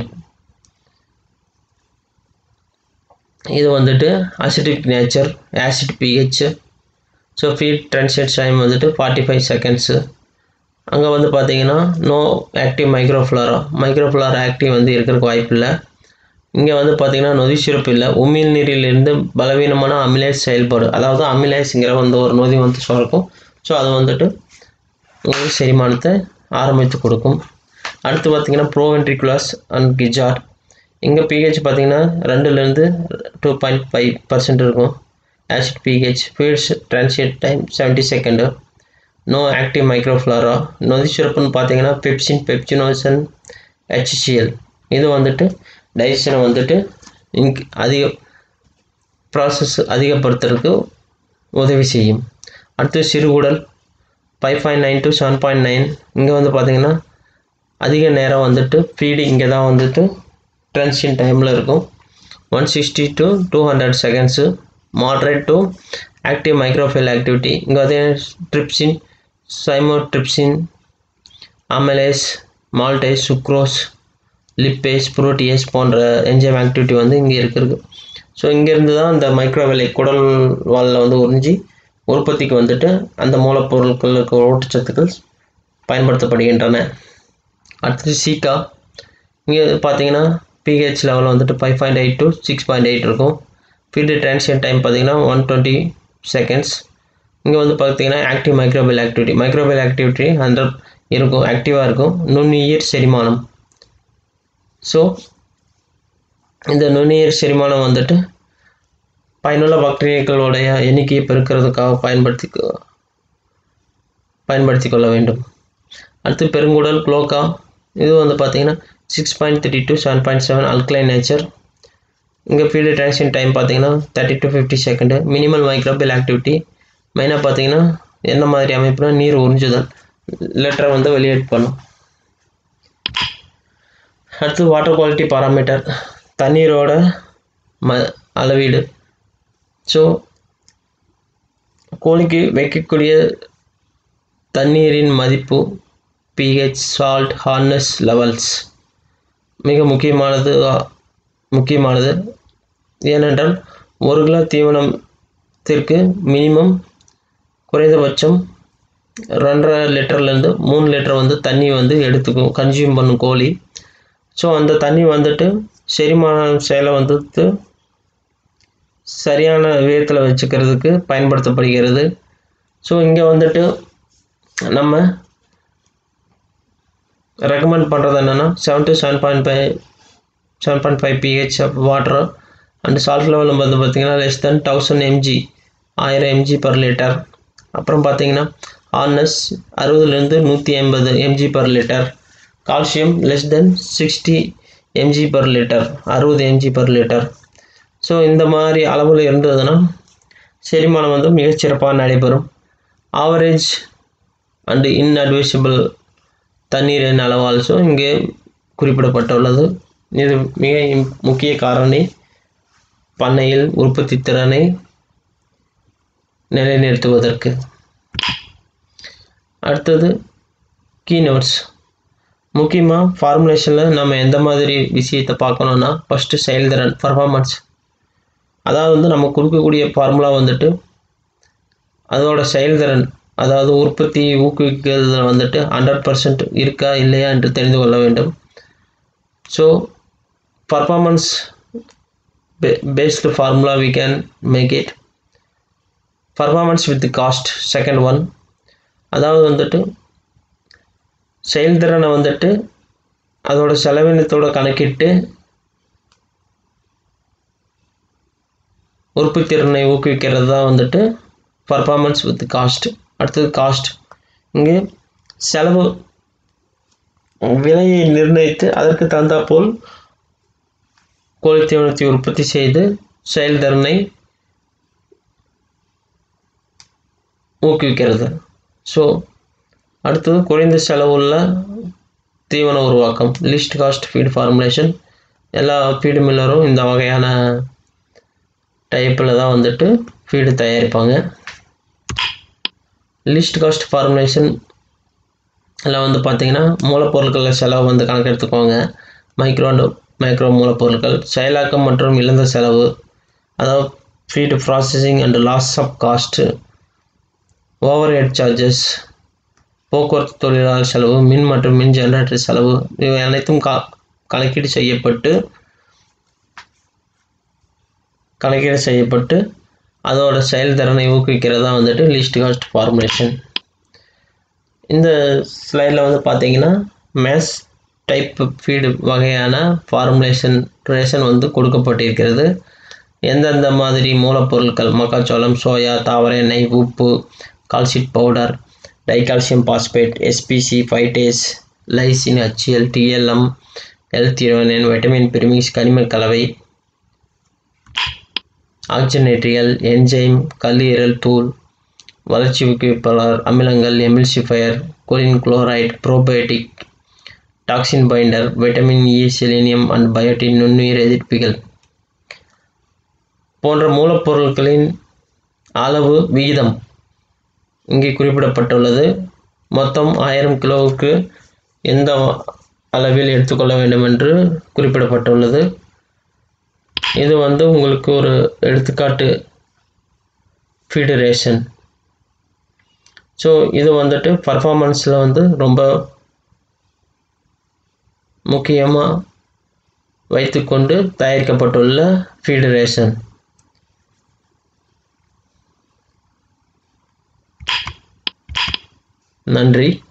இது வந்துட்டு acidic nature, acid pH. So feed transit time வந்துட்டு ஃபார்ட்டி ஃபைவ் செகண்ட்ஸு. அங்கே வந்து பார்த்தீங்கன்னா no active microflora microflora active வந்து இருக்கிறதுக்கு வாய்ப்பு இல்லை. இங்கே வந்து பார்த்தீங்கன்னா நொதி சுரப்பு இல்லை. உமிழ் நீரிலிருந்து பலவீனமான அமிலேஸ் செயல்பாடு, அதாவது அமிலேஸுங்கிற வந்து ஒரு நொதி வந்து சுரக்கும். ஸோ அது வந்துட்டு உங்களுக்கு செரிமானத்தை ஆரம்பித்து கொடுக்கும். அடுத்து பார்த்தீங்கன்னா ப்ரோவென்ட்ரிகுலஸ் அண்ட் கிஜார்ட். இங்கே பிஹெச் பார்த்தீங்கன்னா ரெண்டுலேருந்து டூ பாயிண்ட் ஃபைவ் பர்சன்ட் இருக்கும் acid pH. Feeds transit time seventy second. No active microflora. நொதி சுரப்புன்னு பார்த்தீங்கன்னா பெப்சின், பெப்சினோசன், ஹெச்சிஎல். இது வந்துட்டு டைஜஷனை வந்துட்டு இன்க் அதிக ப்ராசஸ் அதிகப்படுத்துறதுக்கு உதவி செய்யும். அடுத்து சிறுகுடல் five point nine to seven point nine. இங்கே வந்து பார்த்தீங்கன்னா அதிக நேரம் வந்துட்டு ஃபீடு இங்கே தான் வந்துட்டு டிரான்சிஷன் டைமில் இருக்கும். One sixty to two hundred seconds. Moderate to active microbial activity. இங்கே வந்து trypsin, chymotrypsin, amylase, maltase, sucrase, lipase, protease போன்ற என்ஜைம் ஆக்டிவிட்டி வந்து இங்கே இருக்குது. ஸோ இங்கேருந்து தான் இந்த மைக்ரோவேலை குடல் வாலில் வந்து உறிஞ்சி உற்பத்திக்கு வந்துட்டு அந்த மூலப்பொருட்களுக்கு ஊட்டச்சத்துக்கள் பயன்படுத்தப்படுகின்றன. அடுத்தது சீக்கா. இங்கே பார்த்தீங்கன்னா பிஹெச் லெவல் வந்துட்டு five point eight to six point eight இருக்கும். ஃபீல்டு டிரான்சிஷன் டைம் பார்த்தீங்கன்னா ஒன் டுவெண்ட்டி செகண்ட்ஸ். இங்கே வந்து பார்த்தீங்கன்னா active microbial activity microbial activity hundred இருக்கும், ஆக்டிவாக இருக்கும். நுண்ணுயிர் செரிமானம். ஸோ இந்த நுண்ணுயிர் செரிமானம் வந்துட்டு பயனுள்ள பாக்டீரியாக்களுடைய எண்ணிக்கையை பெருக்கிறதுக்காக பயன்படுத்தி பயன்படுத்தி கொள்ள வேண்டும். அடுத்து பெருங்குடல் குளோக்கா. இது வந்து பார்த்தீங்கன்னா six point three to seven point seven alkaline nature. இங்கே ஃபீல்டு டிரான்சிஷன் டைம் பார்த்தீங்கன்னா thirty to fifty second. Minimal microbial activity. மெயினாக பார்த்தீங்கன்னா எந்த மாதிரி அமைப்புனா நீர் உறிஞ்சுதல், லெட்டரை வந்து வெளியேட் பண்ணும். அடுத்து வாட்டர் குவாலிட்டி பாராமீட்டர், தண்ணீரோட ம அளவீடு. ஸோ கோழிக்கு வைக்கக்கூடிய தண்ணீரின் மதிப்பு, பிஹெச், சால்ட், ஹார்ட்னஸ் லெவல்ஸ் மிக முக்கியமானது முக்கியமானது ஏனென்றால் ஒரு கிலோ தீவனத்திற்கு மினிமம் குறைந்தபட்சம் ரெண்டரை லிட்டர்லேருந்து மூணு லிட்டர் வந்து தண்ணி வந்து எடுத்துக்கும் கன்சியூம் பண்ணும் கோழி. ஸோ அந்த தண்ணி வந்துட்டு செரிமான செயலை வந்துட்டு சரியான விதத்தில் வச்சுக்கிறதுக்கு பயன்படுத்தப்படுகிறது. ஸோ இங்கே வந்துட்டு நம்ம ரெக்கமெண்ட் பண்ணுறது என்னென்னா seven to seven point five seven point five pH of water and salt level வந்து பார்த்திங்கன்னா லெஸ் தென் தௌசண்ட் எம்ஜி ஆயிரம் எம்ஜி பர் லிட்டர். அப்புறம் பார்த்திங்கன்னா ஹார்ட்னஸ் அறுபதுலேருந்து நூற்றி ஐம்பது mg per litre. Calcium less than sixty mg per litre, அறுபது mg per litre. So இந்த மாதிரி அளவில் இருந்ததுன்னா செரிமானம் வந்து மிகச்சிறப்பாக நடைபெறும். ஆவரேஜ் அண்டு இன்அட்வைசபிள் தண்ணீரின் அளவு ஆல்சோ இங்கே குறிப்பிடப்பட்டுள்ளது. இது மிக முக்கிய காரணி பண்ணையில் உற்பத்தி திறனை நிலைநிறுத்துவதற்கு. அடுத்தது கீநோட்ஸ். முக்கியமாக ஃபார்முலேஷனில் நம்ம எந்த மாதிரி விஷயத்தை பார்க்கணுன்னா, ஃபஸ்ட்டு செயல்திறன் பர்ஃபார்மன்ஸ். அதாவது வந்து நம்ம கொடுக்கக்கூடிய ஃபார்முலா வந்துட்டு அதோட செயல்திறன், அதாவது உற்பத்தியை ஊக்குவிக்கிறதுல வந்துட்டு ஹண்ட்ரட் பர்சன்ட் இருக்கா இல்லையா என்று தெரிந்து கொள்ள வேண்டும். So performance based formula we can make it performance with cost. Second one, அதாவது வந்துட்டு செயல்திறனை வந்துட்டு அதோட செலவினத்தோட கணக்கிட்டு உற்பத்தி திறனை ஊக்குவிக்கிறது தான் வந்துட்டு பர்ஃபார்மன்ஸ் வித் காஸ்ட். அடுத்தது காஸ்ட். இங்கே செலவு விலையை நிர்ணயித்து அதற்கு தகுந்தாற்போல் கோழித்தீவனத்தை உற்பத்தி செய்து செயல்திறனை ஊக்குவிக்கிறது. ஸோ அடுத்தது குறைந்த செலவுள்ள தீவன உருவாக்கம், லீஸ்ட் காஸ்ட் ஃபீட் ஃபார்முலேஷன். எல்லா ஃபீடு மில்லரும் இந்த வகையான டைப்பில் தான் வந்துட்டு ஃபீடு தயாரிப்பாங்க. லீஸ்ட் காஸ்ட் ஃபார்முலேஷன் எல்லாம் வந்து பார்த்திங்கன்னா மூலப்பொருட்களில் செலவு வந்து கணக்கெடுத்துக்குவாங்க. மைக்ரோ அண்ட் மைக்ரோ மூலப்பொருட்கள், செயலாக்கம் மற்றும் இழந்த செலவு, அதாவது feed processing and loss of cost, overhead charges, போக்குவரத்து தொழிலாளர் செலவு, மின் மற்றும் மின் ஜெனரேட்டர் செலவு, இவை அனைத்தும் கா கணக்கீடு செய்யப்பட்டு கணக்கீடு செய்யப்பட்டு அதோட செயல்திறனை ஊக்குவிக்கிறதா வந்துட்டு லீஸ்ட் காஸ்ட் ஃபார்முலேஷன். இந்த ஸ்லைடில் வந்து பார்த்தீங்கன்னா மேஸ் டைப் ஃபீடு வகையான ஃபார்முலேஷன் ரேஷன் வந்து கொடுக்கப்பட்டிருக்கிறது. எந்தெந்த மாதிரி மூலப்பொருட்கள், மக்காச்சோளம், சோயா, தாவர எண்ணெய், உப்பு, calcium powder, dicalcium phosphate, SPC, phytase, lysine, HCl, DLM, L threonine, vitamin premix, கனிம கலவை, ஆக்சிஜனேற்றிகள், என்ஜைம், கல்லீரல் தூள், வளர்ச்சி ஊக்குவிப்பாளர், அமிலங்கள், emulsifier, choline chloride, probiotic, toxin binder, vitamin E, selenium and biotin, நுண்ணுயிர் எதிர்ப்பிகள் போன்ற மூலப்பொருட்களின் அளவு விகிதம் இங்கே குறிப்பிடப்பட்டுள்ளது. மொத்தம் ஆயிரம் கிலோவுக்கு எந்த அளவில் எடுத்துக்கொள்ள வேண்டும் என்று குறிப்பிடப்பட்டுள்ளது. இது வந்து உங்களுக்கு ஒரு எடுத்துக்காட்டு ஃபீடு ரேஷன். ஸோ இது வந்துட்டு பர்ஃபார்மன்ஸில் வந்து ரொம்ப முக்கியமாக வைத்துக்கொண்டு தயாரிக்கப்பட்டுள்ள ஃபீடு ரேஷன். நன்றி.